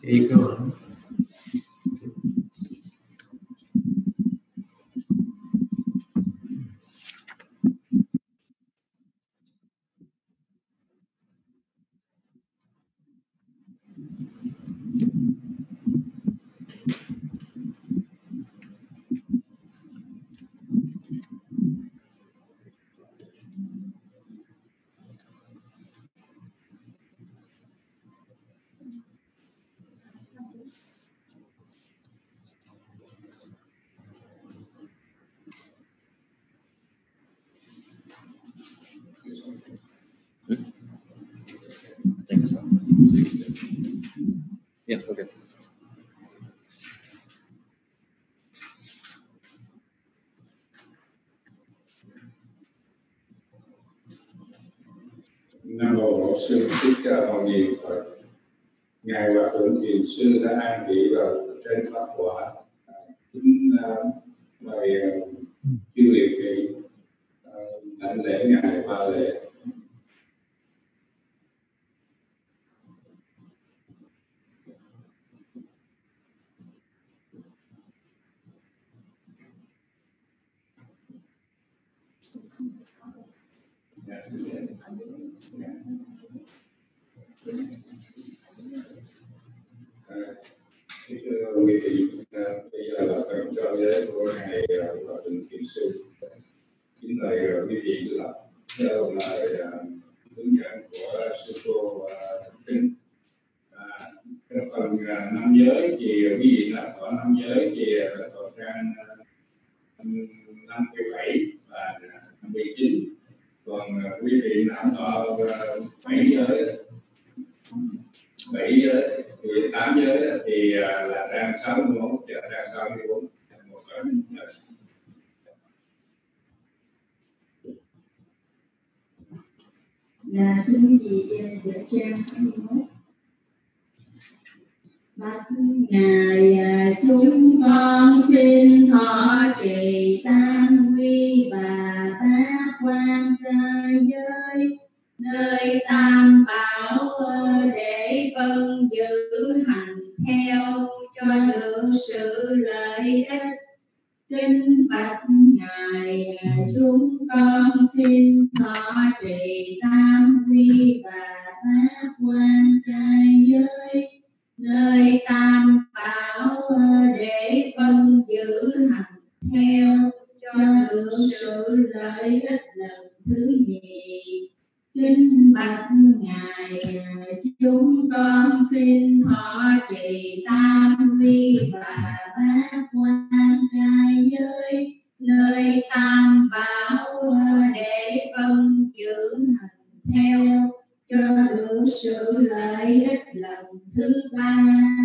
Ý câu hỏi. Yeah, okay. Nam mô Bổn Sư Thích Ca Mâu Ni Phật. Ngài Hòa Thượng Thiền Sư đã an vị vào trên pháp quả. Kính mời chư liệt vị đảnh lễ ngài ba lễ. Thưa quý vị, bây giờ là phần cho giới của ngài Hòa Thượng Thiền Sư. Kính mời quý vị là theo lời hướng dẫn của sư cô Kính. Cái phần năm giới thì quý vị là có năm giới thì là có trang 57 và 59. Còn quý vị nào có 7 giới thì 8 giới thì là trang 61 và trang 64. Là xin quý vị dựa trang 61. Bạch Ngài chúng con xin thọ trì tam quy và bát quan trai giới nơi tam bảo để vâng giữ hành theo cho được sự lợi ích. Kính bạch Ngài chúng con xin thọ trì tam quy và bát quan trai giới nơi tam bảo để vâng giữ hành theo cho được sự lợi ích lần thứ nhì. Kính bạch Ngài chúng con xin thọ trì tam quy và bát quan trai giới nơi tam bảo để vâng giữ hành theo cho được sự lợi ích lần thứ ba.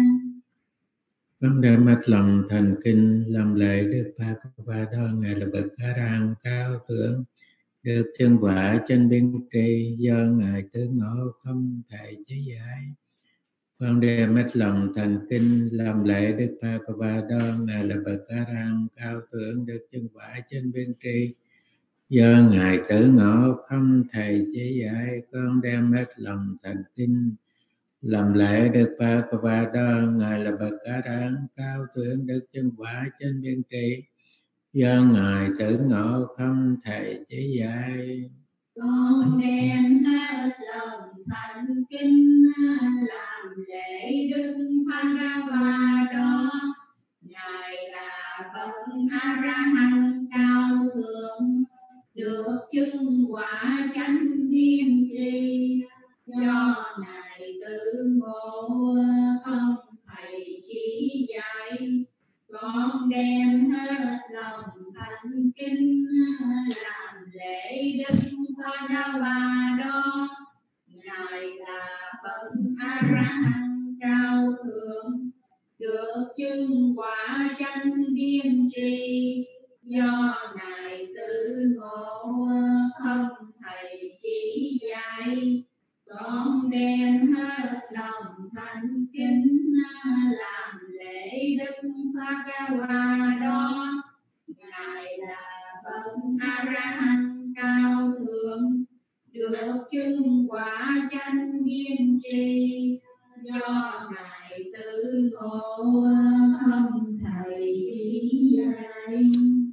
Con đã mất lòng thành kinh làm lễ Đức Phật và đó Ngài là bậc A Ra cao thượng, được chân quả chân biên tri do Ngài tứ ngộ không thể chế giải. Con đã mất lòng thành kinh làm lễ Đức Phật và đó Ngài là bậc A Ra cao thượng, được chân quả chân biên tri do Ngài tứ ngộ không thể chế giải. Con đem hết lòng thành kinh làm lễ Đức Phật và đó Ngài là bậc A Ra cao thượng, được chân quả chân biên tri do Ngài tứ ngộ không thể chế giải. Con đem hết lòng thành kinh làm lễ Đức Phật và đó Ngài là bậc A Ra Hằng cao thượng, được chứng quả chánh biên tri do Ngài tự ngộ không thầy chỉ dạy. Con đem hết lòng thành kinh làm lễ Đức Phật và đó Ngài là bậc A Ra Hằng cao thượng, được chứng quả chánh biên tri do Ngài tự ngộ không thầy chỉ dạy. Con đem hết lòng thành kính làm lễ Đức Phật và đó Ngài là bậc A Ra Hằng cao thượng, được chứng quả chánh biên tri do Ngài ngài tự ngộ không thầy chỉ dạy.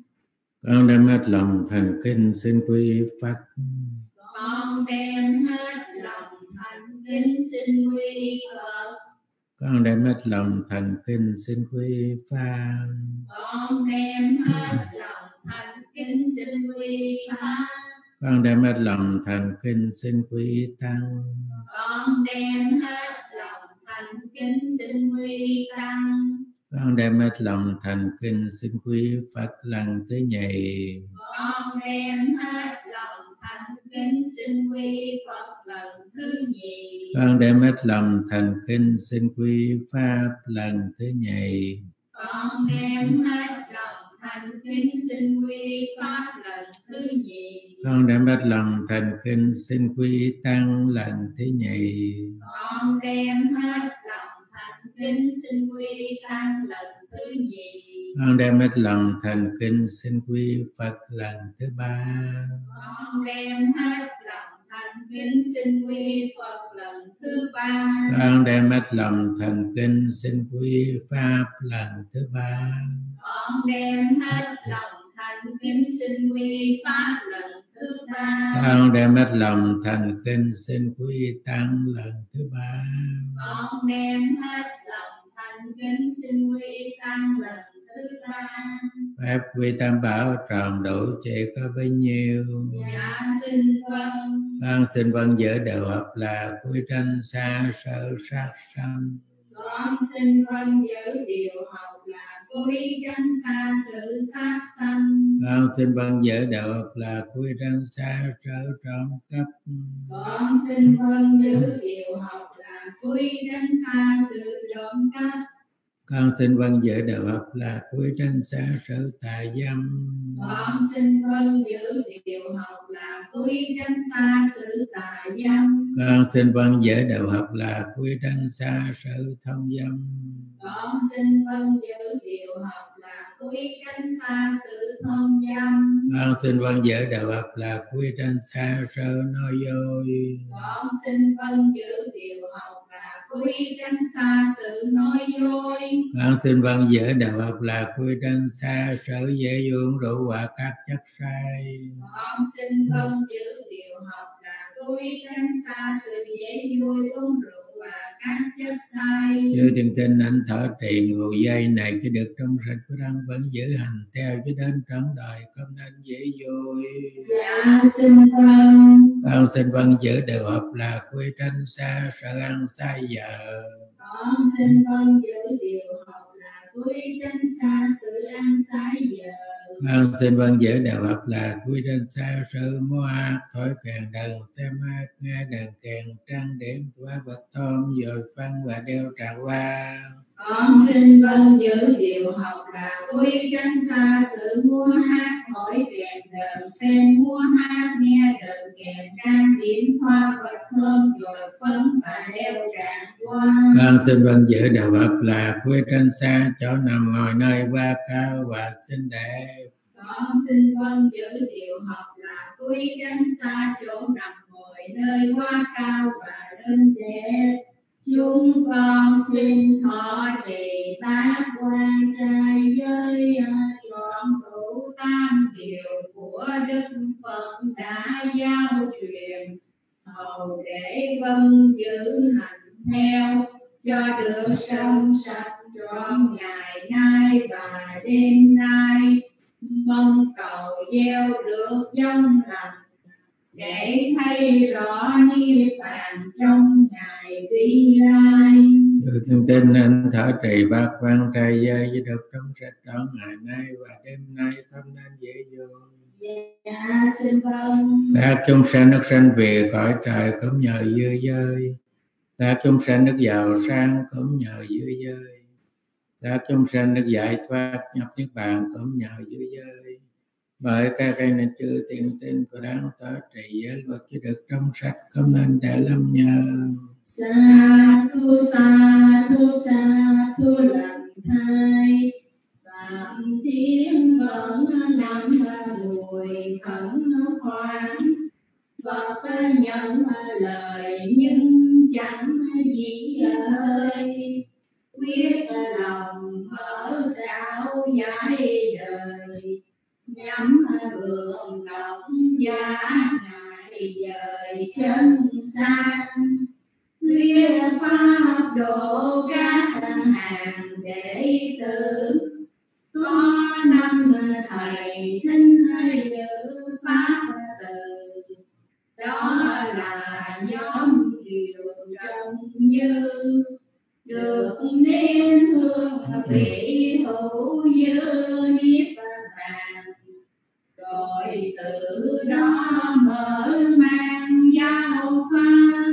Con đem hết lòng thành kính xin quy Phật. Con đem hết lòng thành kính xin quy Phật. Con đem hết lòng thành kính xin quy Pháp. Con đem hết lòng thành kính xin quy Pháp. Con đem hết lòng thành kính xin quy Tăng. Con đem hết lòng thành kính xin quy Tăng. Con đem hết lòng thành kính xin quy Phật lần thứ nhì. Con đem hết lòng thành kính xin quy Phật lần thứ nhì. Con đem hết lòng thành kính xin quy Pháp lần thứ nhì. Con đem hết lòng thành kính xin quy Pháp lần thứ nhì. Con đem hết lòng thành kính xin quy Tăng lần thứ nhì. Con đem hết lòng thành kính xin quy Tăng lần thứ nhì. Con đem hết lòng thành kính xin quy Phật lần thứ ba. Con đem hết lòng thành kính xin quy Phật lần thứ ba. Con đem hết lòng thành kính xin quy Pháp lần thứ ba. Con đem hết lòng thành kính xin quy Pháp lần thứ ba. Con đem hết lòng thành kính xin quy Tăng lần thứ ba. Con đem hết lòng thành kính xin quy Tăng lần thứ ba. Pháp quy Tam Bảo tròn đủ chỉ có bấy nhiêu. Dạ xin vâng. Con xin vâng giữ đều hợp là quy tranh xa sở sát sanh. Con xin vâng giữ điều học là quy tranh xa sự sát sanh. Con xin vâng giữ đều hợp là quy tranh xa sở trộm cắp. Con xin vâng giữ điều học là quy tranh xa sự trộm cắp. Con xin vâng giữ đều hợp là quy tranh xa sở tà dâm. Con xin vâng giữ điều học là quy tranh xa sự tà dâm. Con xin vâng giữ đều hợp là quy tranh xa sở thông dâm. Con xin vâng giữ điều học là quy tranh xa sự thông dâm. Con xin vâng giữ đều hợp là quy tranh xa sở nói dối. Con xin vâng giữ điều học là quy tranh xa sự nói dối. Con xin vâng giữ đều hợp là quy tranh xa sở dễ uống rượu và các chất say. Con xin vâng giữ điều học là quy tranh xa sự dễ vui uống rượu và các chất say. Chư thiên tinh anh thọ trì ngồi dây này cái được trong sạch của đang vẫn giữ hành theo cho đến trọn đời không nên dễ vui. Dạ xin vâng. Con xin vâng giữ đều hợp là quy tranh xa sở ăn sai giờ. Con xin vâng giữ điều học là quy tranh xa sự ăn sai giờ. Con xin vâng giữ đều hợp là quy tranh xa sự mua ác thổi kèn đờn xem hát nghe đờn kèn trang điểm qua vật thơm rồi phân và đeo trà hoa. Con xin vâng giữ điều học là quy tranh xa sự mua hát thổi kèn đờn xem mua hát nghe đờn kèn trang điểm hoa vật thơm rồi phấn và đeo trà hoa. Con xin vâng giữ đều hợp là quy tranh xa chỗ nằm ngồi nơi hoa cao và xinh đẹp. Con xin vâng giữ điều học là quy tranh xa chỗ nằm ngồi nơi hoa cao và xinh đẹp. Chúng con xin thọ trì bát quan trai giới trọn đủ tam điều của Đức Phật đã giao truyền, hầu để vâng giữ hành theo cho được trong sạch trọn ngày nay và đêm nay. Mong cầu gieo được giống lành để thấy rõ niết bàn trong ngày vi lai. Chư thiên tinh anh thọ trì bát quan trai giới với được trong sạch trọn ngày nay và đêm nay không nên dễ vui. Dạ xin vâng. Các chúng sanh nước sanh về cõi trời cũng nhờ dư dơi. Các chúng sanh nước giàu sang cũng nhờ dư dơi. Các chúng sanh được giải thoát nhập niết bàn cũng nhờ dư dơi. Bởi các cái nên chư thiên tinh và đáng thọ trì giới luật chỉ được trong sạch không nên để lâm nhờ. Sa thu lành thai phạm thiên vẫn năm mùi khẩn khoan. Phật nhận lời nhưng chẳng gì ơi, biết lòng mở trao giải đời, nhắm vườn lòng giá ngài dời chân xanh, thuyết pháp độ các hàng đệ tử, có năm thầy thính giữ pháp từ, đó là nhóm Kiều Trần Như, được nén hương vị hữu dư niết bàn, rồi từ đó mở mang giáo pháp,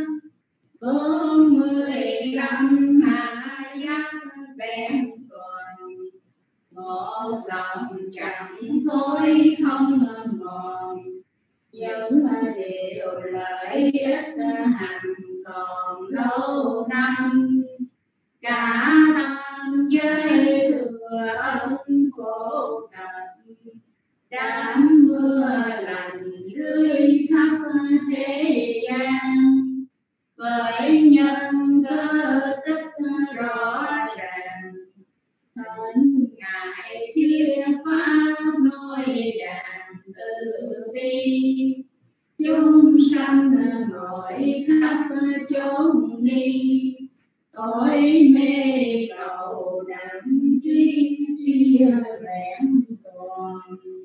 45 hạ giác bèn còn, một lòng chẳng thôi không mòn, những điều lợi ích hằng còn lâu năm, cả năm giới thừa ông khổ tận, đám mưa lành rơi khắp thế gian, với nhân cơ tích rõ ràng, thân ngài thiết pháp nói đàn từ bi, chúng sanh mọi khắp chốn đi, tối mê cầu đắm tri vẹn toàn.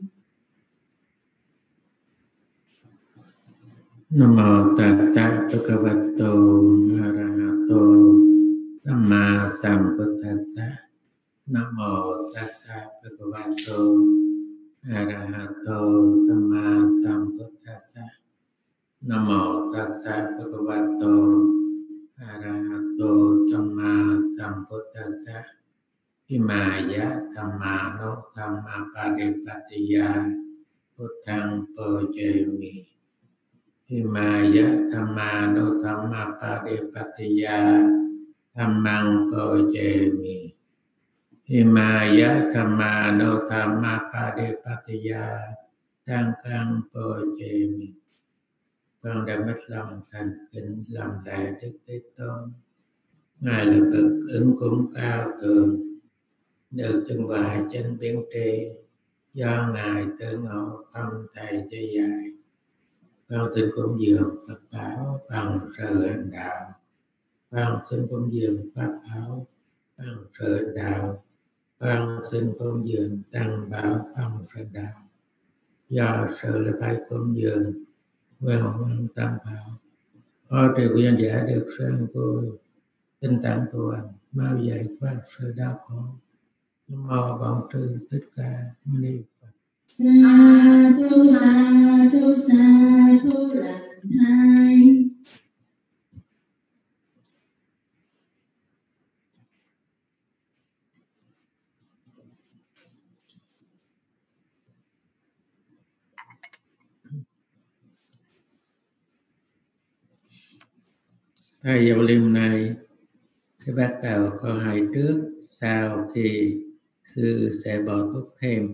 Nam mô Tassa Bhagavato Arahato Samma Sambuddhassa. Nam mô Tassa Bhagavato Arahato Samma Sambuddhassa. Nam mô Tassa Bhagavato Arahato Samma Sambuddhassa. Imaya Dhamma No Dhamma Padipattiya Buddhaṃ Pujami. Imaya Dhamma No Dhamma Padipattiya Dhammang Pujami. Imaya Dhamma No Dhamma Padipattiya Sanghaṃ Pujami. Con đã mất lòng thành kính làm lễ Đức Thế Tôn. Ngài là bậc ứng cúng cao thượng, được trưng bày trên biên tri, do Ngài Tử Ngộ tâm thầy cho dạy. Con xin cúng dường Phật bảo bằng sự hành đạo. Con xin cúng dường Pháp bảo bằng sự hành đạo. Con xin cúng dường Tăng bảo bằng sự đạo. Do sự là phải cúng dường với hồng ân Tam bảo, có điều quyền giả được sáng vui, tinh tấn tu hành, mau giải thoát sự đau khổ. Nam mô Bổn Sư Thích Ca Mâu Ni Phật. Sa thu lần hai. Thầy dạo liêm này thì bắt đầu câu hỏi trước, sau khi sư sẽ bổ túc thêm.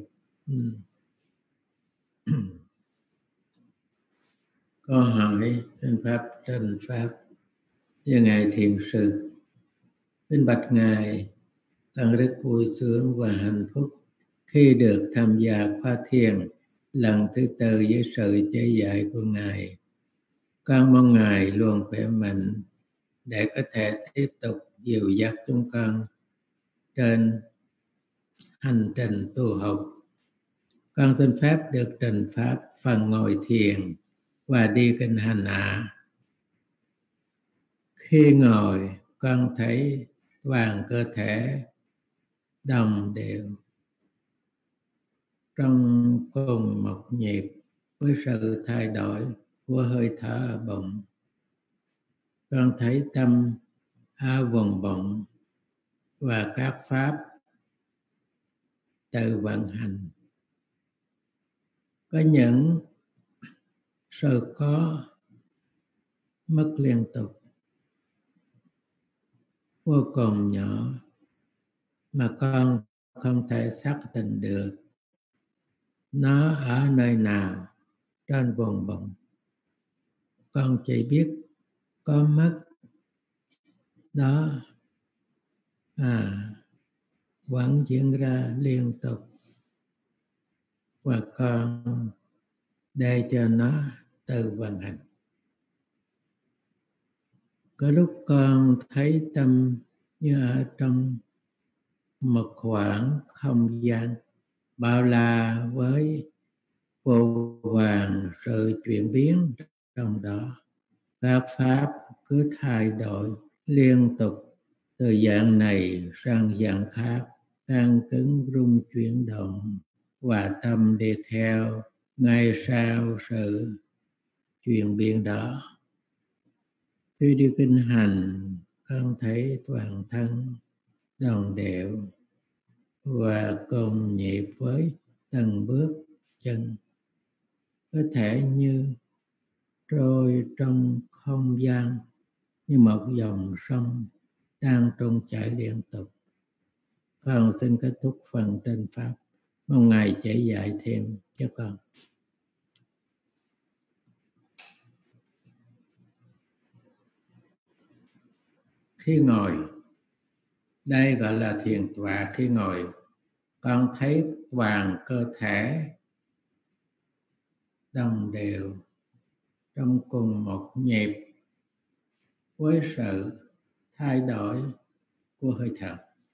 Câu hỏi xin Pháp trình Pháp với Ngài Thiền Sư. Kính bạch Ngài, con rất vui sướng và hạnh phúc khi được tham gia khóa thiền lần thứ tư với sự chỉ dạy của Ngài. Con mong Ngài luôn khỏe mạnh để có thể tiếp tục dìu dắt chúng con trên hành trình tu học. Con xin phép được trình pháp phần ngồi thiền và đi kinh hành hạ. Khi ngồi, con thấy toàn cơ thể đồng đều trong cùng một nhịp với sự thay đổi của hơi thở ở bụng. Con thấy tâm ở vùng bụng và các pháp tự vận hành. Có những sự có mất liên tục vô cùng nhỏ mà con không thể xác định được nó ở nơi nào trên vùng bụng. Con chỉ biết có mất đó vẫn diễn ra liên tục, và con để cho nó tự vận hành. Có lúc con thấy tâm như ở trong một khoảng không gian bao la với vô vàn sự chuyển biến trong đó. Các pháp cứ thay đổi liên tục từ dạng này sang dạng khác, căng cứng rung chuyển động, và tâm đi theo ngay sau sự chuyển biến đó. Khi đi kinh hành, con thấy toàn thân đồng đều và cùng nhịp với từng bước chân, có thể như trôi trong không gian như một dòng sông đang trôi chảy liên tục. Con xin kết thúc phần trên pháp, mong Ngài chỉ dạy thêm cho con. Khi ngồi, đây gọi là thiền tọa. Khi ngồi, con thấy toàn cơ thể đồng đều trong cùng một nhịp với sự thay đổi của hơi thở.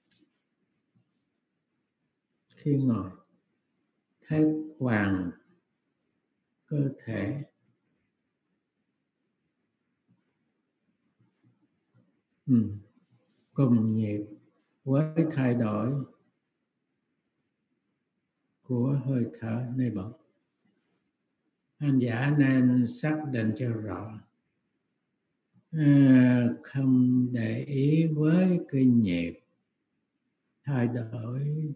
Khi ngồi, thấy toàn cơ thể cùng nhịp với thay đổi của hơi thở nơi bụng. Hành giả nên xác định cho rõ, không để ý với cái nhịp thay đổi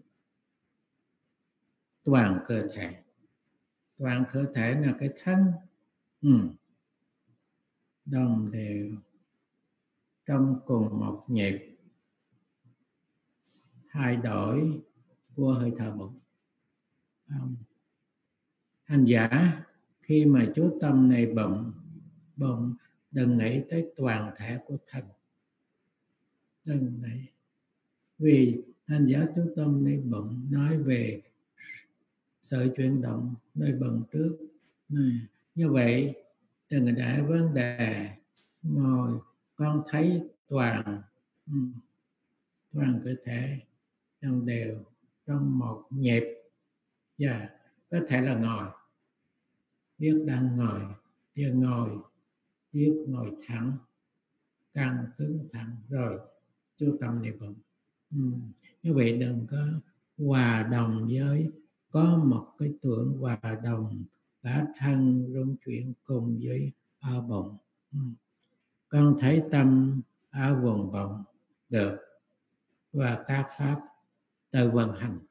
toàn cơ thể. Toàn cơ thể là cái thân đồng đều trong cùng một nhịp thay đổi của hơi thở bụng. Hành giả khi mà chú tâm này bụng, đừng nghĩ tới toàn thể của thân. Đừng nghĩ, vì hành giả chú tâm này bụng nói về sự chuyển động nơi bụng trước. Như vậy đừng để vấn đề ngồi con thấy toàn cơ thể đồng đều trong một nhịp. Có thể là ngồi, biết đang ngồi, biết ngồi thẳng, căng cứng thẳng, rồi chú tâm niệm bụng. Như vậy đừng có hòa đồng với, có một cái tưởng hòa đồng cả thân rung chuyển cùng với ở bụng. Con thấy tâm ở vùng bụng được, và các pháp tự vận hành.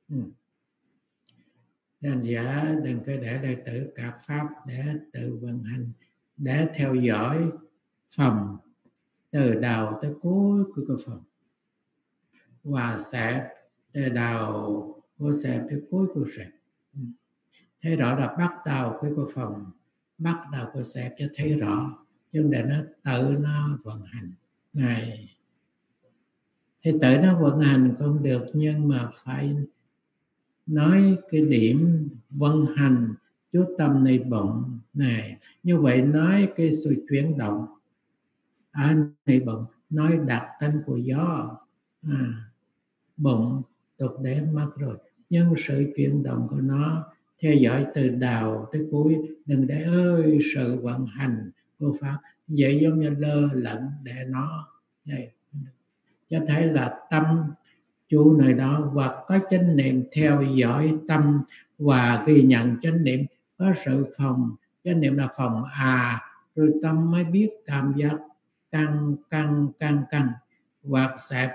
Hành giả đừng có để đệ tử các pháp để tự vận hành, để theo dõi phòng từ đầu tới cuối của cái phòng, và xẹp từ đầu của xẹp tới cuối của xẹp. Thấy rõ là bắt đầu cái phòng, bắt đầu của xẹp cho thấy rõ, nhưng để nó tự nó vận hành này. Thì tự nó vận hành không được, nhưng mà phải nói cái điểm vận hành chú tâm nơi bụng này. Như vậy nói cái sự chuyển động ở nơi bụng, nói đặc tính của gió. Bụng tục để mất rồi, nhưng sự chuyển động của nó theo dõi từ đầu tới cuối. Đừng để sự vận hành của pháp vậy giống như lơ lửng để nó vậy. Cho thấy là tâm chú nơi đó, và có chánh niệm theo dõi tâm và ghi nhận chánh niệm. Có sự phòng, chánh niệm là phòng rồi tâm mới biết cảm giác căng hoặc xẹp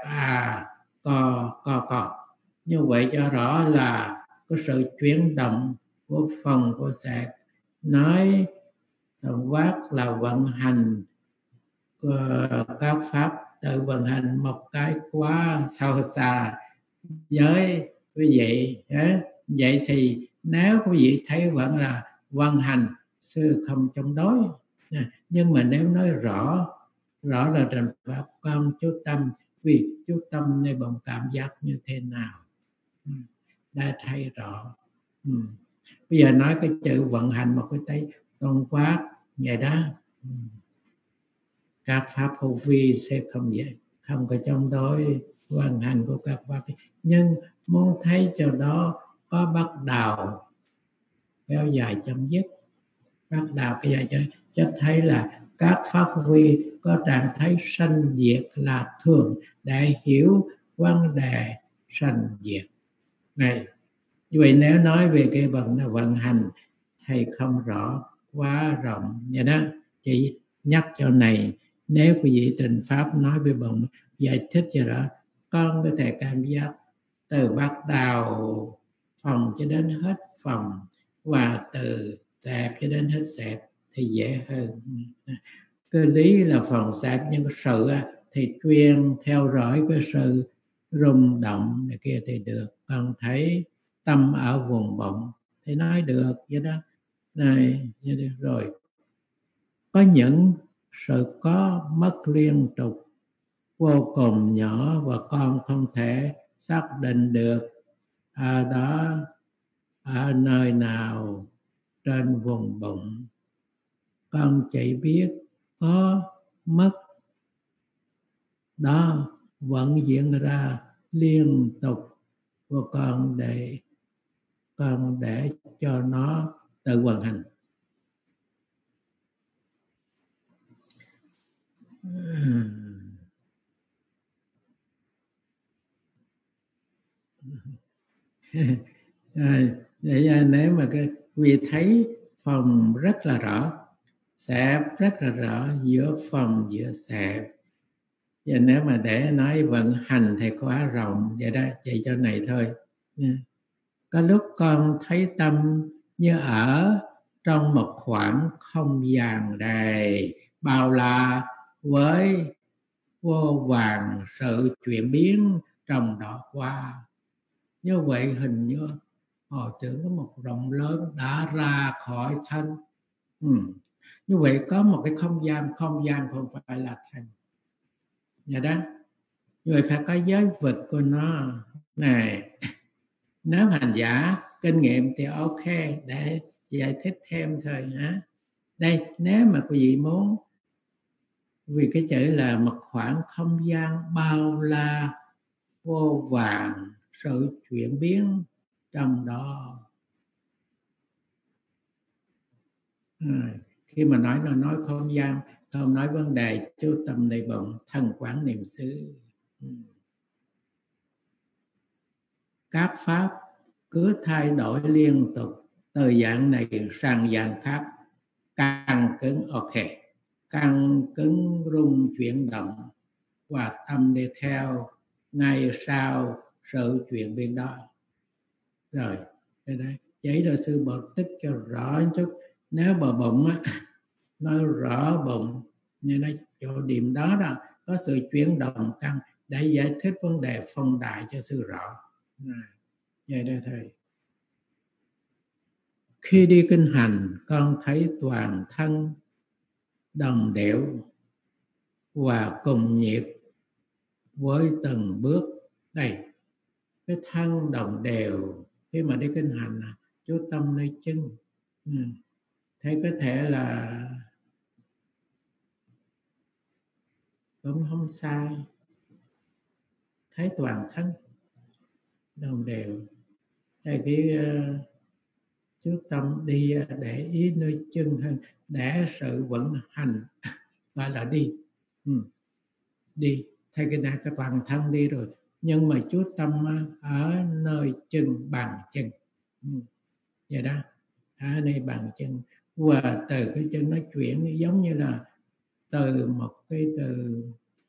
co. Như vậy cho rõ là có sự chuyển động của phòng của xẹp. Nói tổng quát là vận hành các pháp tự vận hành một cái quá sâu xa với quý vị. Vậy thì nếu quý vị thấy vẫn là vận hành, sư không chống đối. Nhưng mà nếu nói rõ là trình pháp con chú tâm, vì chú tâm nơi bồng cảm giác như thế nào. Đã thấy rõ. Bây giờ nói cái chữ vận hành một cái tay tổng quát vậy đó. Các pháp hữu vi sẽ không vậy, không có chống đối vận hành của các pháp, nhưng muốn thấy cho đó có bắt đầu kéo dài chấm dứt, bắt đầu kéo dài chấm dứt, cho thấy là các pháp vi có trạng thái sanh diệt là thường để hiểu vấn đề sanh diệt này. Như vậy nếu nói về cái vận hành thầy không rõ, quá rộng vậy đó, chỉ nhắc cho này. Nếu quý vị trình pháp nói về bằng giải thích cho đó, con có thể cảm giác từ bắt đầu phòng cho đến hết phòng, và từ xẹp cho đến hết xẹp thì dễ hơn. Cái lý là phòng xẹp, nhưng cái sự thì chuyên theo dõi cái sự rung động này kia thì được. Con thấy tâm ở vùng bụng thì nói được vậy đó. Này vậy được rồi. Có những sự có mất liên tục vô cùng nhỏ và con không thể xác định được ở đó ở nơi nào trên vùng bụng. Con chỉ biết có mất, đó vẫn diễn ra liên tục, và con để cho nó tự vận hành. Vậy nếu mà vì thấy phòng rất là rõ, xẹp rất là rõ, giữa phòng giữa xẹp, và nếu mà để nói vận hành thì quá rộng vậy đó, vậy cho này thôi. Có lúc con thấy tâm như ở trong một khoảng không gian đầy bao la với vô vàn sự chuyển biến trong đó qua. Như vậy hình như hồi tưởng có một rộng lớn đã ra khỏi thân. Như vậy có một cái không gian không phải là thân. Vậy đó. Như vậy phải có giới vực của nó. Này, nếu hành giả kinh nghiệm thì ok, để giải thích thêm thôi nhé. Đây, nếu mà quý vị muốn, vì cái chữ là một khoảng không gian bao la vô vàn sự chuyển biến trong đó. Khi mà nói không gian, không nói vấn đề chú tâm niệm bụng, thân quán niệm xứ. Các pháp cứ thay đổi liên tục, từ dạng này sang dạng khác, càng cứng ok, càng cứng rung chuyển động, và tâm đi theo ngay sau sự chuyển biến đó. Rồi, cái đấy giấy đạo sư bảo tích cho rõ một chút. Nếu bờ bụng á, nói rõ bụng, như nói chỗ điểm đó đó có sự chuyển động căn để giải thích vấn đề phong đại cho sư rõ. Vậy đó thầy. Khi đi kinh hành, con thấy toàn thân đồng đều và cùng nhịp với từng bước. Đây, cái thân đồng đều khi mà đi kinh hành, chú tâm nơi chân. Thế có thể là cũng không sai, thấy toàn thân đồng đều. Thế cái chú tâm đi để ý nơi chân hơn, để sự vận hành gọi là đi. Đi, thay cái này các toàn thân đi rồi, nhưng mà chú tâm ở nơi chân, bàn chân. Vậy đó, ở nơi bàn chân, và từ cái chân nó chuyển giống như là từ một cái từ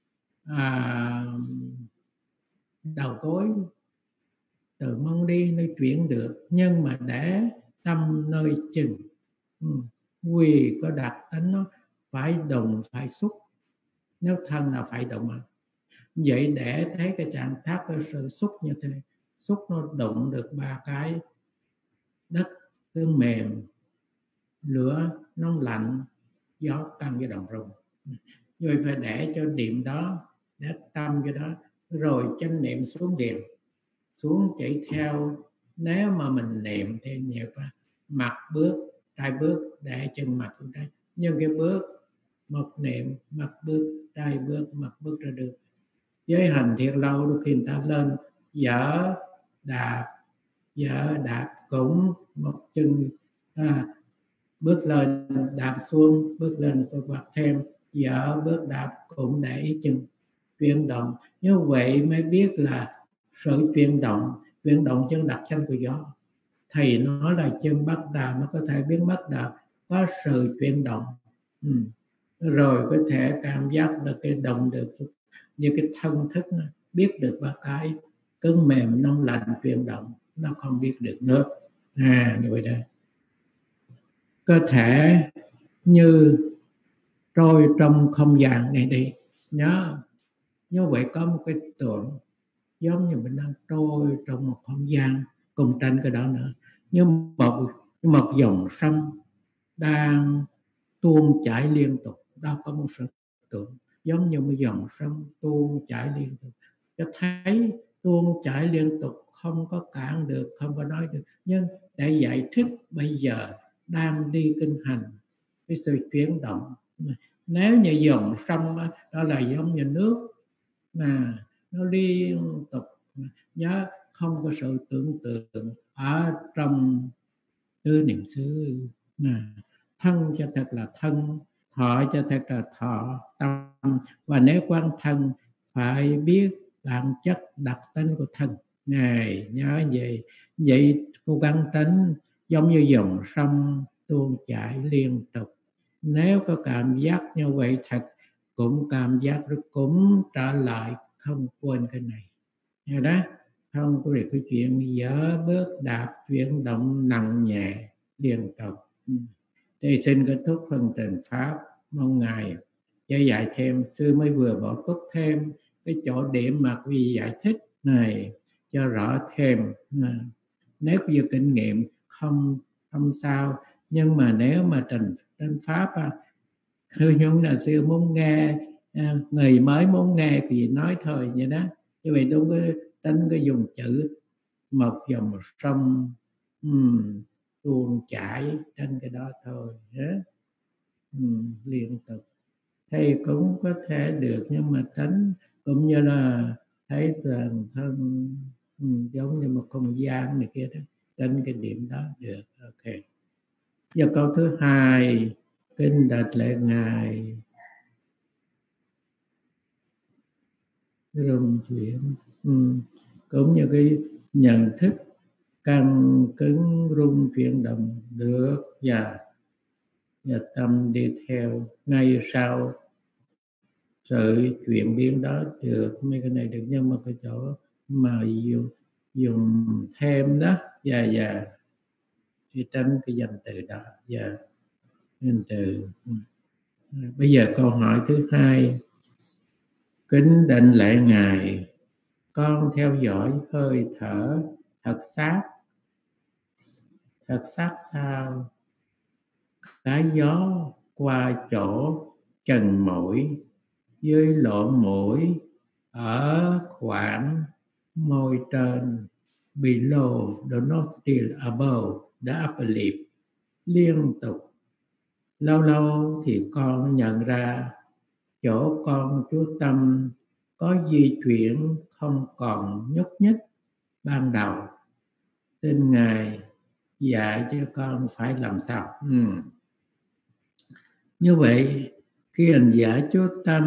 đầu gối, từ mông đi nó chuyển được, nhưng mà để tâm nơi chân. Vì có đặc tính nó phải động, phải xúc. Nếu thân là phải động mà. Vậy để thấy cái trạng thái của sự xúc như thế, xúc nó động được 3 cái: đất cứng mềm, lửa nóng lạnh, gió tăng với đồng rung. Rồi phải để cho điểm đó, để tâm cho đó, rồi chánh niệm xuống điền, xuống chạy theo. Nếu mà mình niệm theo nhiều quá, mặt bước, trai bước, để chân mặt xuống trái, nhưng cái bước một niệm, mặt bước, trai bước, mặt bước ra được. Với hành thiệt lâu, đôi khi người ta lên dở đạp cũng một chân, bước lên đạp xuống, bước lên tôi quạt thêm, dở bước đạp cũng để ý chân chuyển động. Như vậy mới biết là sự chuyển động chân đặt chân của gió. Thầy nói là chân bắt đầu nó có thể biến mất được, có sự chuyển động. Rồi có thể cảm giác được cái động được, như cái thân thức nó biết được ba cái cứng mềm nóng lạnh chuyển động, nó không biết được nữa. Như vậy đó. Cơ thể như trôi trong không gian này đi. Nhớ như vậy có một cái tượng giống như mình đang trôi trong một không gian, cùng tranh cái đó nữa, như một dòng sông đang tuôn chảy liên tục. Đó có một sự tượng giống như một dòng sông tuôn chảy liên tục, cho thấy tuôn chảy liên tục, không có cản được, không có nói được. Nhưng để giải thích bây giờ đang đi kinh hành cái sự chuyển động. Nếu như dòng sông đó là giống như nước mà nó liên tục, nhớ không có sự tưởng tượng ở trong tư niệm xứ. Thân cho thật là thân, thọ cho thật là thọ tâm. Và nếu quan thân phải biết bản chất đặc tính của thân này. Nhớ vậy cố gắng tránh giống như dòng sông tuôn chảy liên tục. Nếu có cảm giác như vậy thật, cũng cảm giác rồi cũng trở lại, không quên cái này. Nghe đó, không có việc cái chuyện dở bước đạp chuyển động nặng nhẹ liên tục. Thì xin kết thúc phần trình pháp, mong Ngài cho dạy thêm. Sư mới vừa bổ túc thêm cái chỗ điểm mà quý vị giải thích này cho rõ thêm. Nếu như kinh nghiệm không sao, nhưng mà nếu mà trình pháp nhưng là sư muốn nghe, người mới muốn nghe thì nói thôi vậy đó. Như vậy đúng cái tránh cái dùng chữ một dòng sông tuôn chảy, tránh cái đó thôi. Liên tục thầy cũng có thể được, nhưng mà tránh cũng như là thấy toàn thân giống như một không gian này kia đó, tránh cái điểm đó được. Ok. Giờ câu thứ hai, kinh đặt lại Ngài rung chuyển, cũng như cái nhận thức căng cứng rung chuyển động được, và tâm đi theo ngay sau sự chuyển biến đó được. Mấy cái này được, nhưng mà cái chỗ mà dùng thêm đó và thì tránh cái danh từ đó và danh từ. Bây giờ câu hỏi thứ hai, kính định lạy Ngài, con theo dõi hơi thở thật sát sao cái gió qua chỗ trần mũi, dưới lỗ mũi, ở khoảng môi trên, below the nostril, above the upper lip, liên tục. Lâu lâu thì con nhận ra chỗ con chú tâm có di chuyển, không còn nhúc nhích ban đầu. Xin Ngài dạy cho con phải làm sao. Như vậy khi anh giải chú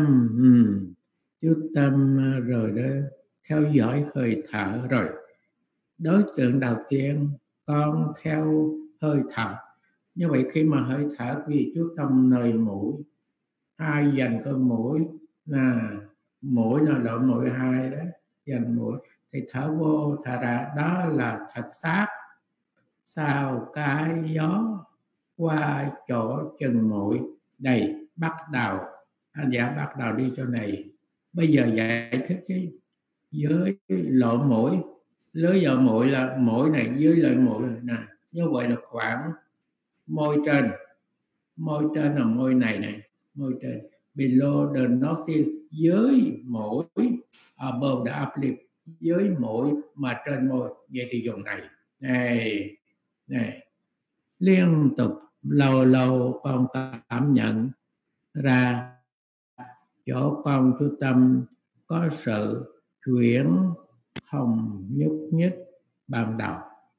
tâm rồi đó, theo dõi hơi thở. Rồi đối tượng đầu tiên con theo hơi thở. Như vậy khi mà hơi thở, vì chú tâm nơi mũi, hai dành cái mũi là mũi là lỗ mũi hai đó, dành mũi thì thở vô thở ra, đó là thật sát sao cái gió qua chỗ chân mũi. Đây bắt đầu anh giả bắt đầu đi chỗ này. Bây giờ giải thích chứ dưới lỗ mũi, lưới vào mũi là mũi này, dưới lỗ mũi nè, như vậy là khoảng môi trên là môi này, môi trên, below the nostril, dưới mũi, above the uplift, dưới mũi mà trên môi. Vậy thì dùng này này liên tục, lâu lâu con cảm nhận ra chỗ con chú tâm có sự chuyển hồng nhúc nhích ban đầu.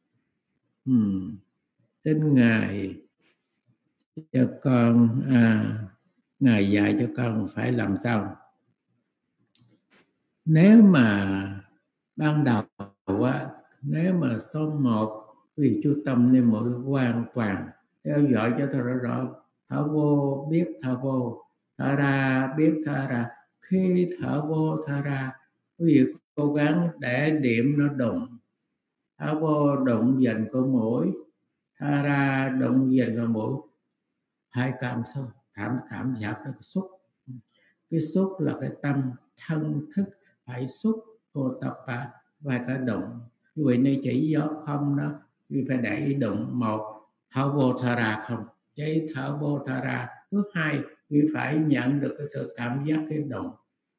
Tin Ngài cho con, Ngài dạy cho con phải làm sao. Nếu mà ban đầu nếu mà số 1 vì chú tâm nên mỗi hoàn toàn theo dõi cho thật rõ, thở vô biết thở vô, thở ra biết thở ra. Khi thở vô thở ra, quý vị cố gắng để điểm nó đụng. Thở vô đụng dần của mũi, thở ra đụng dần của mũi. Hai cảm xúc, cảm giác nó xúc. Cái xúc là cái tâm thân thức phải xúc vô tập và cái động. Như vậy nên chỉ gió không đó, vì phải để ý động. 1 thở vô thở ra không, chỉ thở vô thở ra. Thứ hai, vì phải nhận được cái sự cảm giác cái động.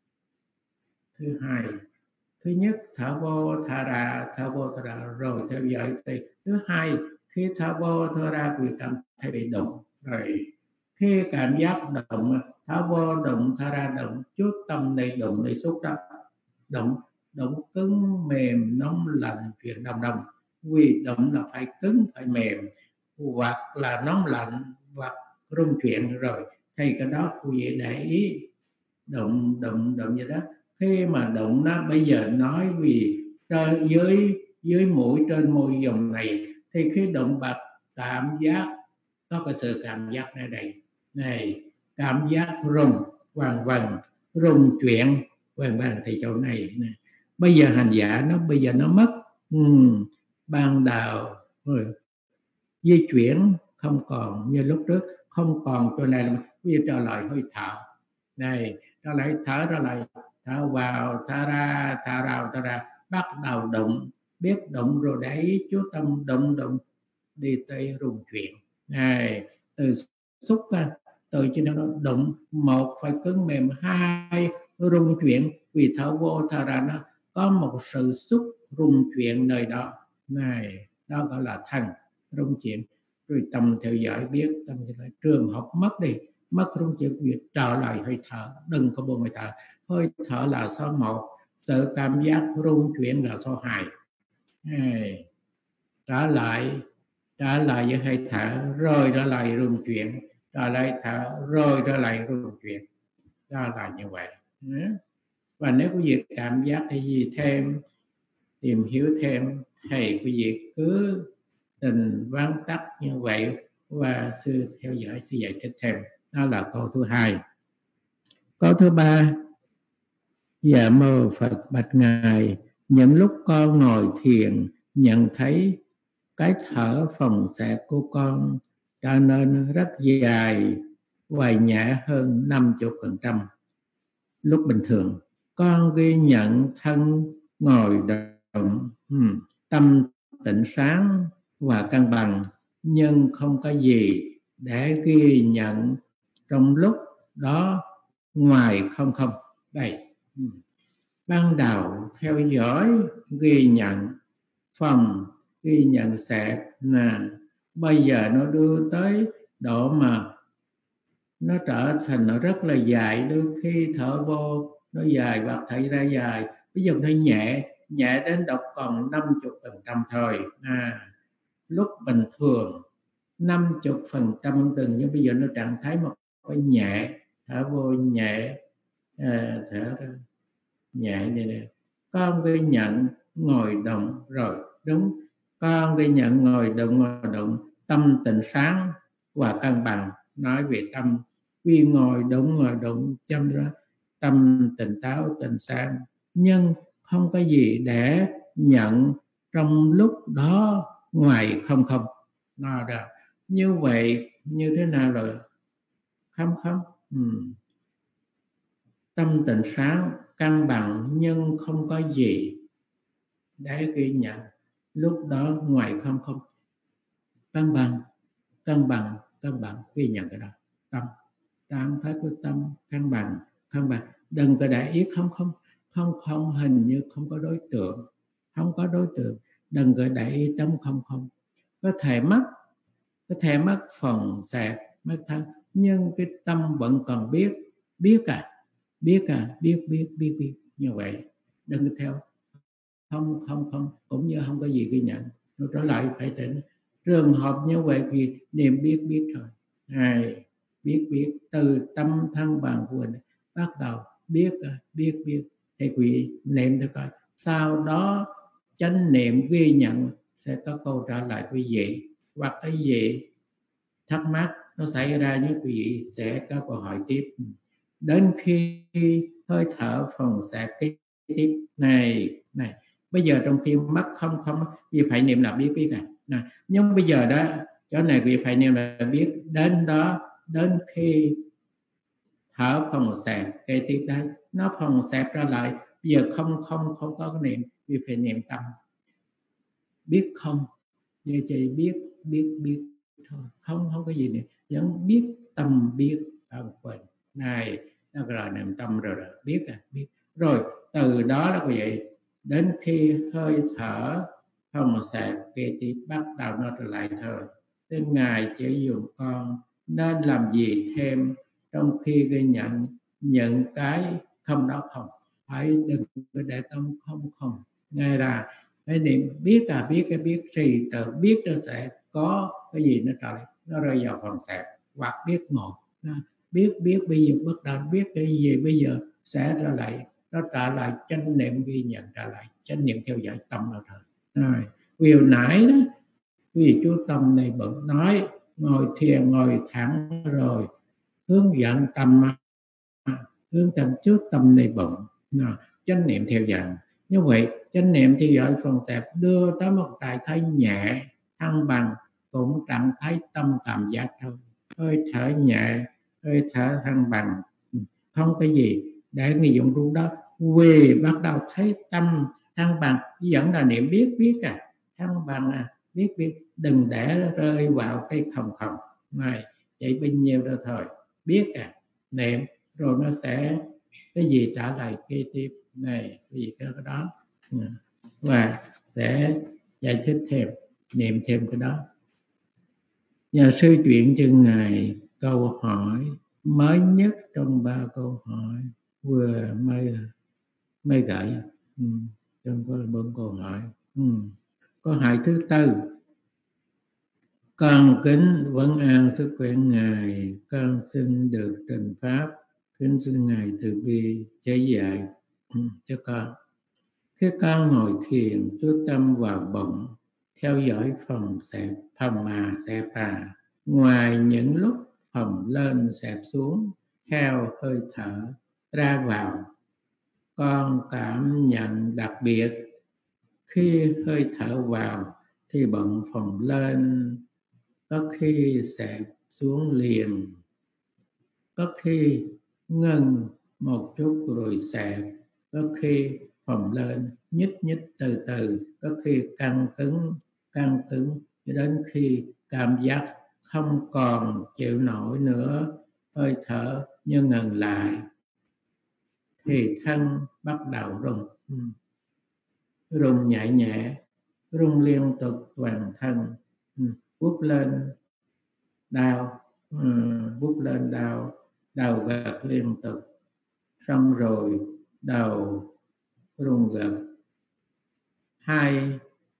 Thứ hai, thứ nhất thở vô thở ra, thở vô thở ra rồi theo dõi. Thứ hai, khi thở vô thở ra vì cảm thấy bị động rồi. Khi cảm giác động, thở vô động, thở ra động, chút tâm này động này xúc đó. Động cứng mềm nóng lạnh chuyển đông. Vì động là phải cứng phải mềm, hoặc là nóng lạnh hoặc rung chuyển rồi. Thì cái đó quý vị để ý động như đó. Khi mà động nó bây giờ nói vì dưới mũi trên môi dòng này, thì khi động bạc cảm giác có cái sự cảm giác ở đây này, cảm giác rung vần rung chuyển vần thì chỗ này. Bây giờ hành giả bây giờ nó mất ban đầu di chuyển không còn như lúc trước, không còn chỗ này. Bây giờ trở lại hơi thở này, trở lại thở ra lại, thở vào thở ra, thở vào thở ra, bắt đầu động, biết động rồi để chú tâm động đi tới rung chuyển này, từ xúc từ trên nó động. 1 phải cứng mềm, 2 rung chuyển. Vì thở vô thở ra nó có một sự xúc rung chuyển nơi đó này, đó gọi là thân rung chuyển. Rồi tâm theo dõi biết, tâm theo dõi. Trường hợp mất rung chuyển, việc trở lại hơi thở, đừng có buông hơi thở. Hơi thở là số 1, sự cảm giác rung chuyển là số 2 này. Trở lại với hơi thở, rồi trở lại rung chuyển, trở lại thở, rồi trở lại rung chuyển. Đó là như vậy. Và nếu quý vị cảm giác hay gì thêm, tìm hiểu thêm, thì quý vị cứ tình vắn tắt như vậy và sư theo dõi, sư giải thích thêm. Đó là câu thứ 2. Câu thứ 3: Dạ mô Phật bạch Ngài, những lúc con ngồi thiền nhận thấy cái thở phòng xẹp của con trở nên rất dài và nhẹ hơn 50%. Lúc bình thường con ghi nhận thân ngồi động, tâm tịnh sáng và cân bằng, nhưng không có gì để ghi nhận trong lúc đó ngoài không. Đây, ban đầu theo dõi ghi nhận phòng, ghi nhận xẹp bây giờ nó đưa tới độ mà nó trở thành nó rất là dài. Đôi khi thở vô nó dài hoặc thở ra dài. Ví dụ nó nhẹ đến độc còn 50% thôi. Lúc bình thường 50% không từng, nhưng bây giờ nó trạng thái một cái nhẹ, thở vô nhẹ, thở ra nhẹ này. Con ghi nhận ngồi động rồi, đúng. Con ghi nhận ngồi động, tâm tịnh sáng và cân bằng. Nói về tâm, vì ngồi động chăm ra, tâm tỉnh táo tịnh sáng, nhưng không có gì để nhận trong lúc đó ngoài không. Nó ra như vậy, như thế nào rồi? Không. Tâm tịnh sáng cân bằng, nhưng không có gì để ghi nhận lúc đó ngoài không. Cân bằng ghi nhận cái đó. Tâm trạng thái của tâm cân bằng. Đừng có để ý không. không hình như không có đối tượng, đừng có để ý tâm không. Có thể mất phần sạc, mất thân, nhưng cái tâm vẫn còn biết như vậy. Đừng theo không, cũng như không có gì ghi nhận. Rồi trở lại phải tỉnh. Trường hợp như vậy thì niệm biết thôi. Này, biết từ tâm thân bằng của mình bắt đầu biết. Thì quý niệm thôi coi. Sau đó chánh niệm ghi nhận sẽ có câu trả lời quý vị, hoặc cái gì thắc mắc nó xảy ra như quý vị sẽ có câu hỏi tiếp. Đến khi hơi thở phần xạ kế tiếp này. Bây giờ trong khi mắt không vì phải niệm là biết nhưng bây giờ đó chỗ này vì phải niệm là biết đến đó, đến khi thở phần xạ kế tiếp đó nó phần xạ ra lại. Bây giờ không có cái niệm, vì phải niệm tâm biết không, như chỉ biết thôi, không có gì nữa, vẫn biết tâm biết ở quên này, nó là niệm tâm rồi biết rồi từ đó là vậy. Đến khi hơi thở không xạ kế tiếp bắt đầu nó trở lại thôi. Nên Ngài chỉ dùng con nên làm gì thêm trong khi ghi nhận những cái không đó không, hãy đừng để tâm không. Ngài là cái niệm biết thì tự biết nó sẽ có cái gì nó trở lại, nó rơi vào phần xạ, hoặc biết ngồi biết bây giờ bắt đầu biết cái gì bây giờ sẽ ra lại, nó trả lại chánh niệm ghi nhận, trả lại chánh niệm theo dõi tâm là thôi. Rồi vì hồi nãy đó vì chú tâm này bận nói ngồi thiền ngồi thẳng rồi hướng dẫn tâm trước tâm này bận chánh niệm theo dõi. Như vậy chánh niệm theo dõi phần tẹp đưa tới một trạng thái nhẹ thăng bằng, cũng trạng thái tâm cảm giác thôi, hơi thở nhẹ, hơi thở thăng bằng, không cái gì để người dụng lúc đó. Vì bắt đầu thấy tâm thăng bằng vẫn là niệm biết thăng bằng biết, đừng để rơi vào cái không này, chỉ bao nhiêu đó thôi, biết niệm rồi nó sẽ cái gì trả lại kế tiếp này, cái gì cái đó, và sẽ giải thích thêm, niệm thêm cái đó. Nhà sư chuyển cho Ngài câu hỏi mới nhất trong 3 câu hỏi vừa mới gửi, trong có 4 câu hỏi. Câu hỏi thứ 4: con kính vấn an sức khỏe Ngài, con xin được trình pháp, kính xin Ngài từ bi chỉ dạy cho con. Khi con ngồi thiền chú tâm vào bụng, theo dõi phòng xẹp ngoài những lúc phồng lên xẹp xuống theo hơi thở ra vào, con cảm nhận đặc biệt khi hơi thở vào thì bụng phồng lên, có khi xẹp xuống liền, có khi ngưng một chút rồi xẹp, có khi phồng lên nhích từ từ, có khi căng cứng cho đến khi cảm giác không còn chịu nổi nữa, hơi thở như ngừng lại thì thân bắt đầu rung nhẹ, rung liên tục toàn thân, vút lên đau, đầu gật liên tục, xong rồi đầu rung gật, hai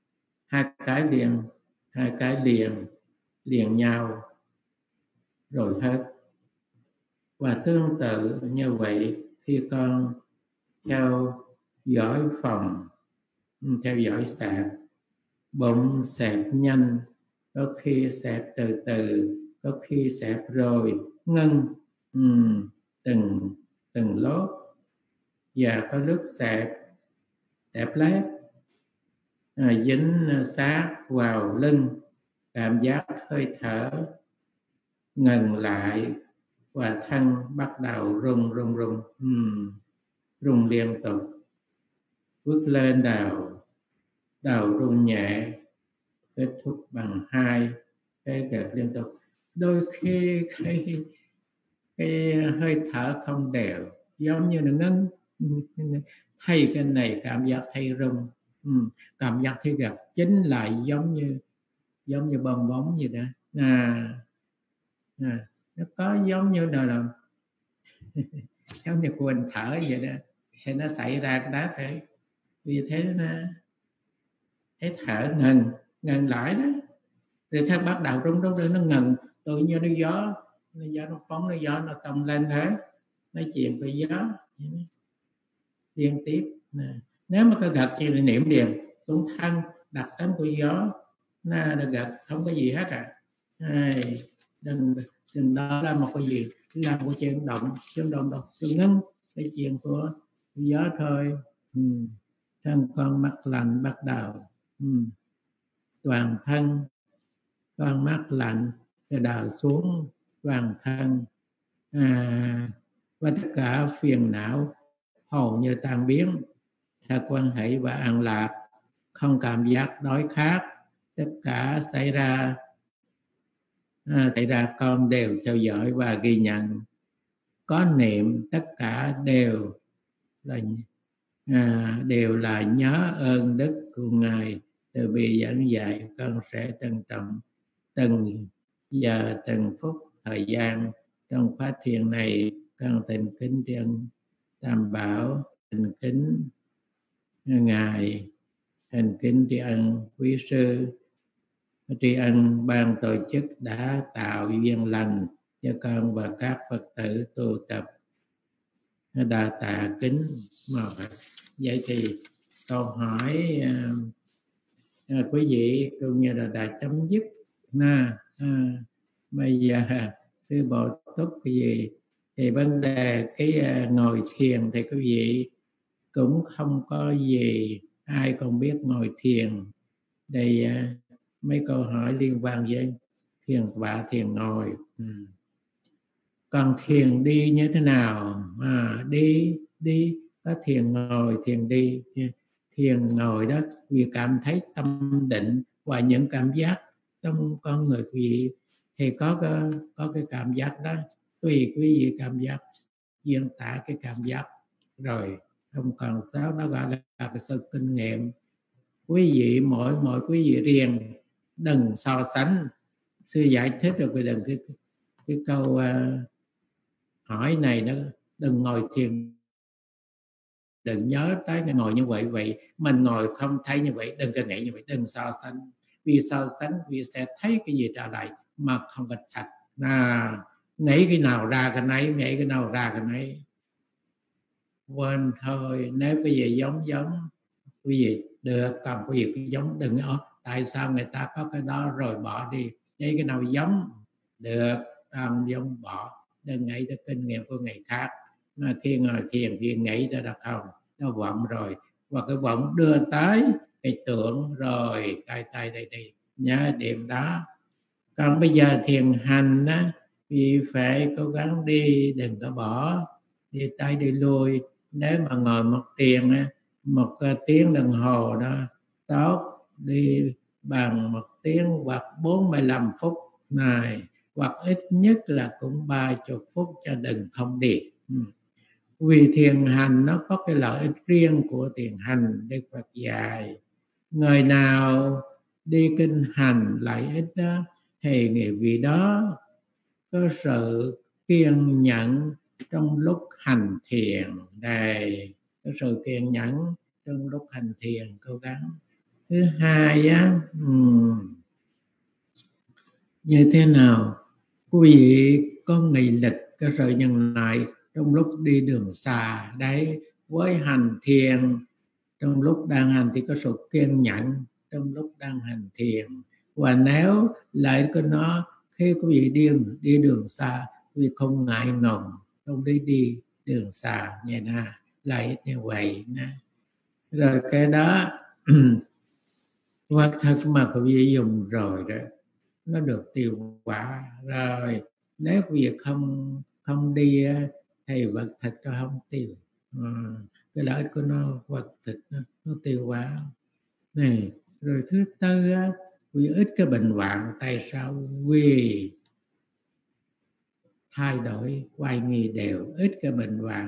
cái liền nhau rồi hết. Và tương tự như vậy khi con theo dõi phòng, theo dõi xẹp, bụng xẹp nhanh, có khi xẹp từ từ, có khi xẹp rồi ngưng từng lốt, và có lúc xẹp lép dính sát vào lưng, cảm giác hơi thở ngừng lại và thân bắt đầu rung liên tục, bước lên đầu rung nhẹ, kết thúc bằng 2 cái gật liên tục. Đôi khi cái hơi thở không đều, giống như là thấy cái này cảm giác thấy rung, cảm giác thấy gặp chính lại giống như bong bóng gì đó. Nó có giống như là giống như quên thở vậy đó, thì nó xảy ra cái đó phải vì thế nó thấy thở ngừng lại đó, rồi thác bắt đầu rung rồi nó ngừng, tự nhiên nó gió nó phóng, nó gió nó tông lên thế, nói chuyện với gió liên tiếp. Nếu mà có gật thì niệm liền cũng thân đặc tánh của gió, nó gật không có gì hết đừng đó là một cái gì làm của chuyện động đừng ngưng cái chuyện của gió thôi. Thân con mắt lạnh bắt đầu, toàn thân con mắt lạnh rồi đào xuống toàn thân, và tất cả phiền não hầu như tan biến, thật quan hệ và an lạc, không cảm giác đói khát, tất cả xảy ra con đều theo dõi và ghi nhận, có niệm tất cả đều là nhớ ơn đức của Ngài từ bi giảng dạy. Con sẽ trân trọng từng giờ từng phút thời gian trong phát thiền này. Con thành kính tri ân Tam Bảo, thành kính Ngài, thành kính tri ân quý sư, tri ân ban tổ chức đã tạo duyên lành cho con và các Phật tử tu tập. Đa tạ kính mời. Vậy thì câu hỏi quý vị cũng như là đã chấm dứt. Bây giờ sư Bồ Túc cái gì thì vấn đề cái ngồi thiền thì quý vị cũng không có gì, ai còn biết ngồi thiền. Đây mấy câu hỏi liên quan với thiền tọa, thiền ngồi. Còn thiền đi như thế nào? Đi có thiền ngồi, thiền đi. Thiền ngồi đó vì cảm thấy tâm định và những cảm giác trong con người quý vị thì có cái cảm giác đó, tùy quý vị cảm giác diễn tả cái cảm giác rồi không còn sao, nó gọi là cái sự kinh nghiệm. Quý vị mỗi quý vị riêng, đừng so sánh. Sư giải thích được về đừng cái câu hỏi này, nó đừng ngồi thiền đừng nhớ tới ngồi như vậy mình ngồi không thấy như vậy, đừng có nghĩ như vậy, đừng so sánh. Vì so sánh vì sẽ thấy cái gì trở lại mà không có thật. Nghĩ cái nào ra cái nấy, nghĩ cái nào ra cái nấy, quên thôi. Nếu cái gì giống quý vị được, còn quý vị cái giống đừng tại sao người ta có cái đó rồi bỏ đi. Vậy cái nào giống được, còn giống bỏ. Đừng nghĩ tới kinh nghiệm của người khác. Mà khi ngồi thiền thì nghĩ ra là không, nó vọng rồi, và cái vọng đưa tới cái tưởng rồi đây nhớ điểm đó. Còn bây giờ thiền hành á, thì phải cố gắng đi, đừng có bỏ, đi tay đi lui. Nếu mà ngồi một tiếng đồng hồ đó tốt, đi bằng 1 tiếng hoặc 45 phút này, hoặc ít nhất là cũng 30 phút, cho đừng không đi. Vì thiền hành nó có cái lợi ích riêng của thiền hành. Đức Phật dạy người nào đi kinh hành lợi ích đó thì người vị đó có sự kiên nhẫn trong lúc hành thiền. Đây, có sự kiên nhẫn trong lúc hành thiền, cố gắng. Thứ hai á, như thế nào quý vị có nghị lực, có sự nhân lại trong lúc đi đường xa đấy. Với hành thiền, trong lúc đang hành thì có sự kiên nhẫn trong lúc đang hành thiền. Và nếu lại của nó khi quý vị đi đường xa, quý vị không ngại ngùng trong đi đường xa như na, lại như vậy nè. Rồi cái đó vật thật mà quý vị dùng rồi đó, nó được tiêu hóa rồi. Nếu quý vị không đi thì vật thật nó không tiêu. Cái lợi ích của nó, vật thực nó tiêu hóa này. Rồi thứ tư á, vì ít cái bệnh hoạn. Tại sao? Vì thay đổi quay nghi đều, ít cái bệnh hoạn.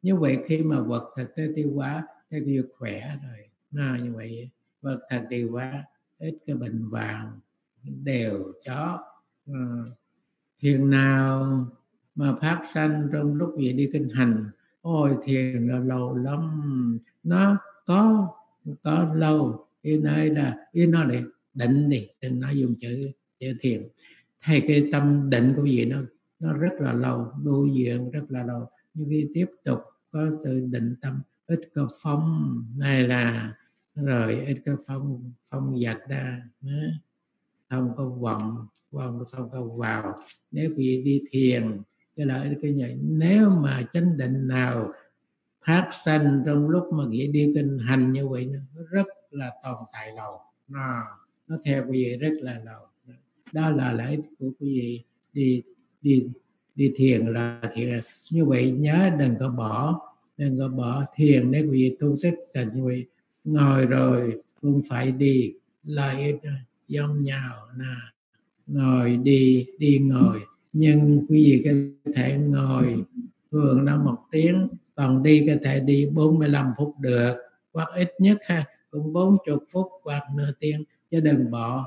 Như vậy khi mà vật thật nó tiêu hóa thì quý vị khỏe rồi. Như vậy vật thật tiêu hóa, ít cái bệnh vàng đều chó. Thiền nào mà phát sanh trong lúc gì đi kinh hành, ôi thiền là lâu lắm, nó có lâu. Ý nói là ý nói để định đi, đừng nói dùng chữ thiền. Thầy cái tâm định của gì nó rất là lâu, đối diện rất là lâu. Nhưng khi tiếp tục có sự định tâm, ít có phong này là rồi, ít có phong giật ra, không có vọng không có vào. Nếu quý vị đi thiền cái lợi cái nhảy, nếu mà chánh định nào phát sanh trong lúc mà nghĩa đi kinh hành như vậy, nó rất là tồn tại lâu, nó theo quý vị rất là lâu. Đó là lợi ích của quý vị đi thiền là thiền. Như vậy nhớ đừng có bỏ thiền. Nếu quý vị tu tích là như vậy, ngồi rồi cũng phải đi, lợi ích giống nhau. Ngồi đi ngồi, nhưng quý vị có thể ngồi thường là 1 tiếng, còn đi có thể đi 45 phút được, hoặc ít nhất cũng 40 phút hoặc nửa tiếng, chứ đừng bỏ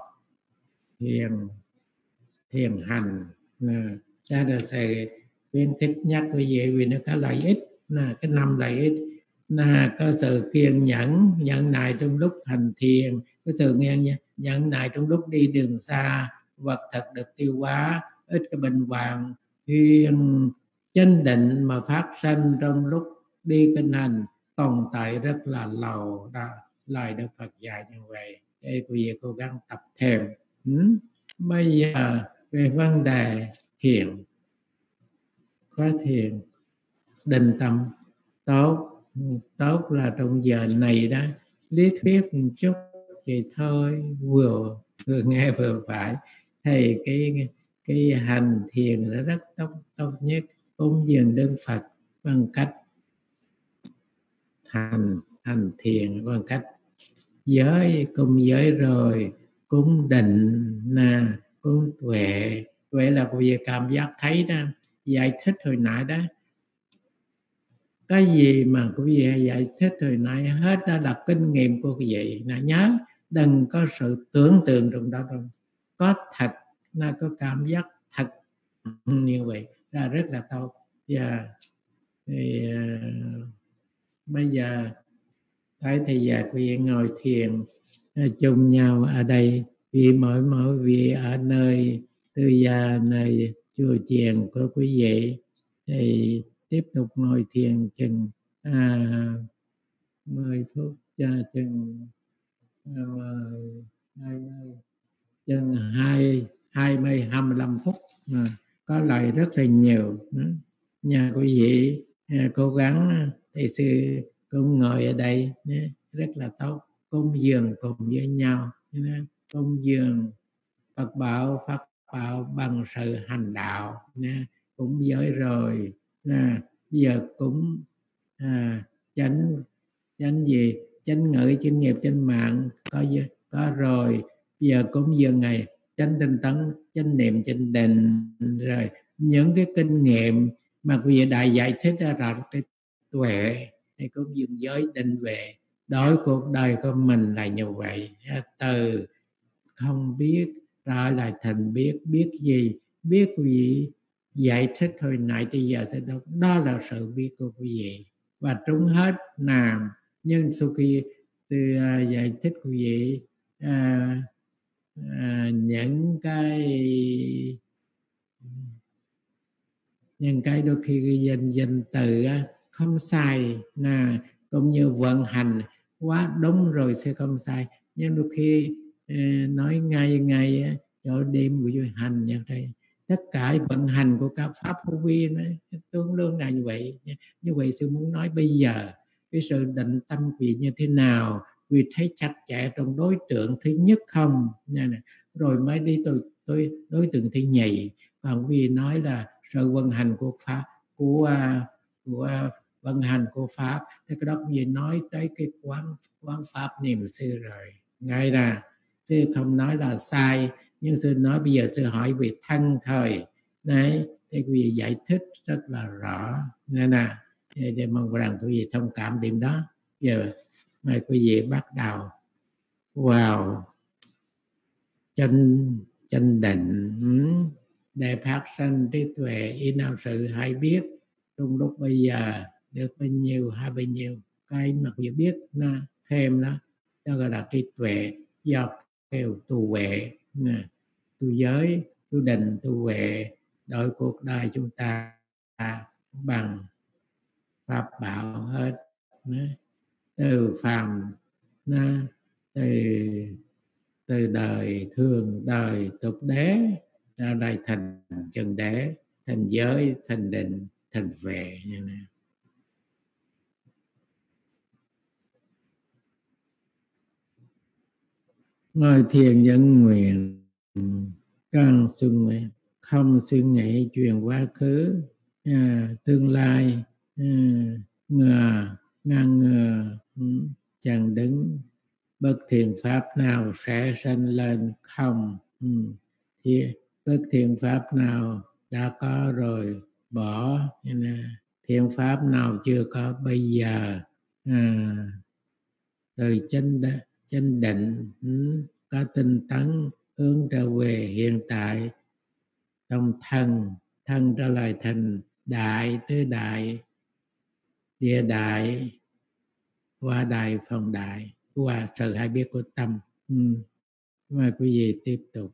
thiền hành. Cha đã sẽ khuyến khích nhắc quý vị vì nó có lợi ích. Cái 5 lợi ích là có sự kiên nhẫn, nhẫn nại trong lúc hành thiền, có sự nhẫn nại trong lúc đi đường xa, vật thật được tiêu hóa, ít cái bệnh hoạn. Thiền chánh định mà phát sanh trong lúc đi kinh hành tồn tại rất là lâu. Đó, lời Đức Phật dạy như vậy, để quý vị cố gắng tập thêm. Bây giờ về vấn đề thiền, khóa thiền định tâm tốt là trong giờ này đó, lý thuyết một chút thì thôi, vừa nghe vừa phải. Thì cái hành thiền là rất tốt nhất. Cúng dường Đức Phật bằng cách hành thiền, bằng cách cùng giới rồi cúng định, cúng tuệ. Vậy là quý vị cảm giác thấy đó, giải thích hồi nãy đó, cái gì mà quý vị giải thích hồi nãy hết đó là kinh nghiệm của quý vị. Nhớ đừng có sự tưởng tượng trong đó đâu, có thật, có cảm giác thật như vậy là rất là tốt. Thì bây giờ thấy thầy già quý vị ngồi thiền chung nhau ở đây, vì mỗi vị ở nơi tư gia, nơi chùa chiền của quý vị, thì tiếp tục ngồi thiền chừng 10 phút, chừng 25 phút. Có lời rất là nhiều. Nhà quý vị cố gắng, thầy sư cũng ngồi ở đây rất là tốt, cúng dường cùng với nhau, cúng dường Phật bảo Pháp bảo bằng sự hành đạo, cũng giới rồi. Bây giờ cũng chánh gì, chánh ngữ, chánh nghiệp, chánh mạng có rồi. Bây giờ cúng dường ngày chánh tinh tấn, chánh niệm, chánh định, rồi những cái kinh nghiệm mà quý vị đã giải thích ra cái tuệ, thì cũng dừng giới định về đối cuộc đời của mình là như vậy. Từ không biết trở lại thành biết gì, biết quý vị giải thích hồi nãy thì giờ sẽ đó là sự biết của quý vị và trúng hết làm. Nhưng sau khi từ giải thích quý vị những cái đôi khi danh từ không sai, cũng như vận hành quá đúng rồi sẽ không sai, nhưng đôi khi nói ngay chỗ đêm của hành như đây, tất cả vận hành của các pháp vô vi nó tương đương là như vậy. Như vậy sư muốn nói bây giờ cái sự định tâm vị như thế nào, vì thấy chặt chẽ trong đối tượng thứ nhất không, rồi mới đi tôi đối tượng thứ nhì. Còn vì nói là sự vận hành của pháp, của vận hành của pháp, thì cái đó vì nói tới cái quán pháp niệm sư rồi. Ngay là sư không nói là sai, nhưng sư nói bây giờ sư hỏi về thân thời đấy, thì quý vị giải thích rất là rõ. Nên Để mong rằng quý vị thông cảm điểm đó. Giờ mời quý vị bắt đầu vào chân định để phát sinh trí tuệ ý nào sự hay biết trong lúc bây giờ được bao nhiêu hay bao nhiêu cái mà quý vị biết nó thêm đó gọi là trí tuệ do theo tu huệ, tu giới, tu định, tu huệ đổi cuộc đời chúng ta bằng pháp bảo hết, từ phàm từ đời thường đời tục đế ra đây thành chân đế, thành giới, thành định, thành huệ như này. Ngồi thiền nhân nguyện càng suy nghĩ, không suy nghĩ chuyện quá khứ, tương lai, ngang ngờ, chẳng đứng bất thiện pháp nào sẽ sinh lên không, thì bất thiện pháp nào đã có rồi bỏ, thiện pháp nào chưa có bây giờ, từ chân định có tinh tấn hướng trở về hiện tại, trong thân trở lại thành đại, tứ đại, địa đại, qua đại, phòng đại, qua sự hay biết của tâm. Mời quý vị tiếp tục.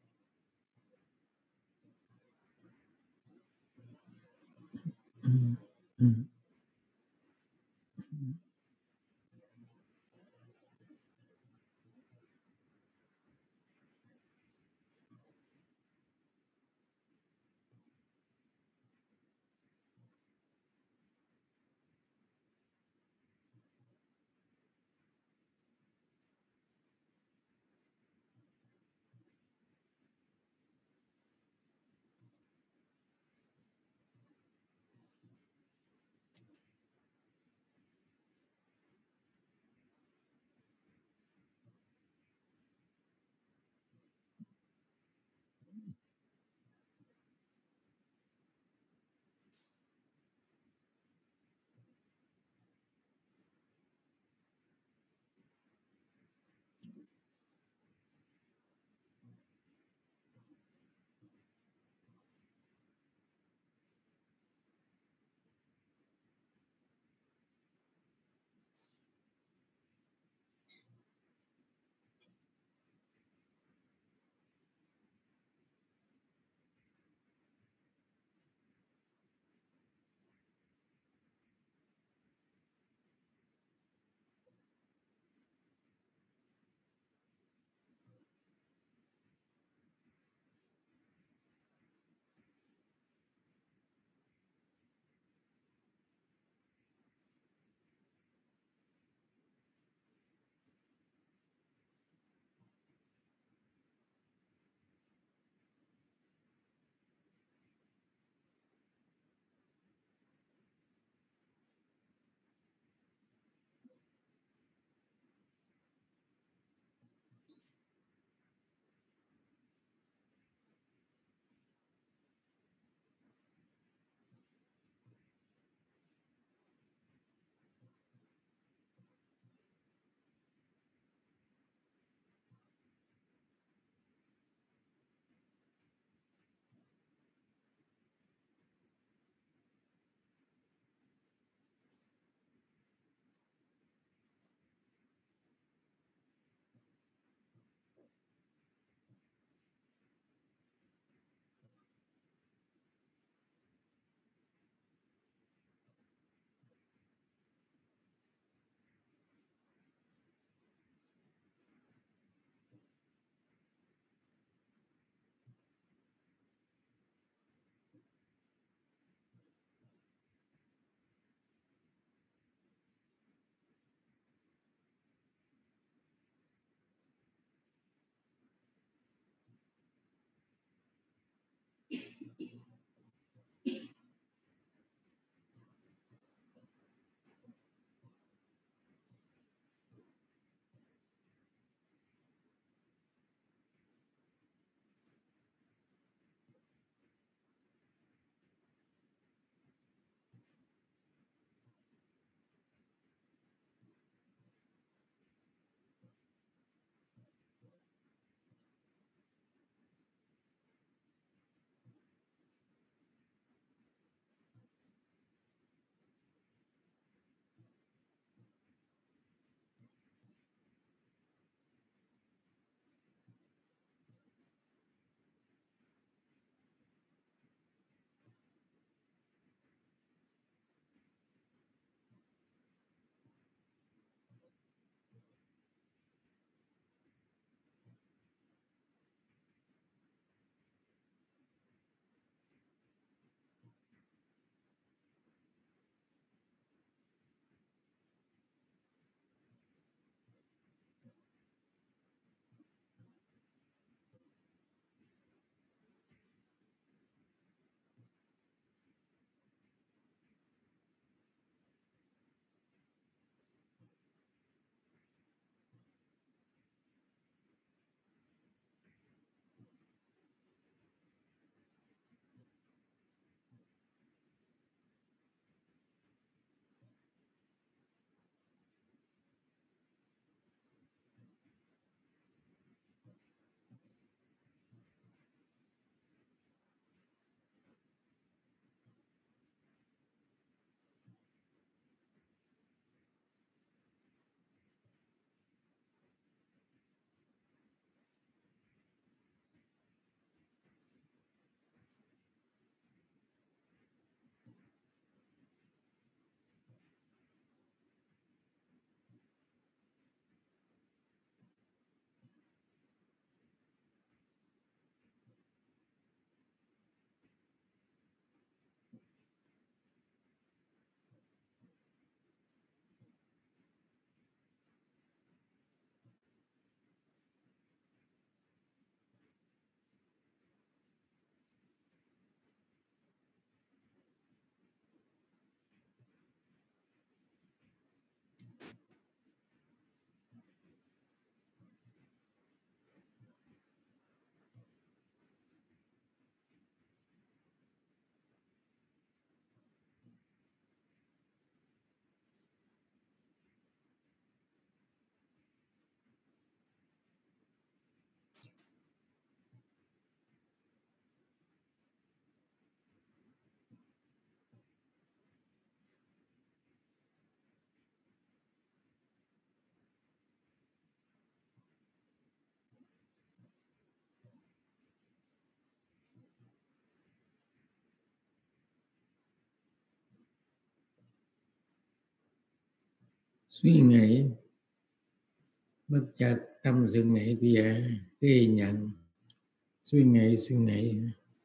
suy nghĩ, bất chợt tâm suy nghĩ bây giờ ghi nhận suy nghĩ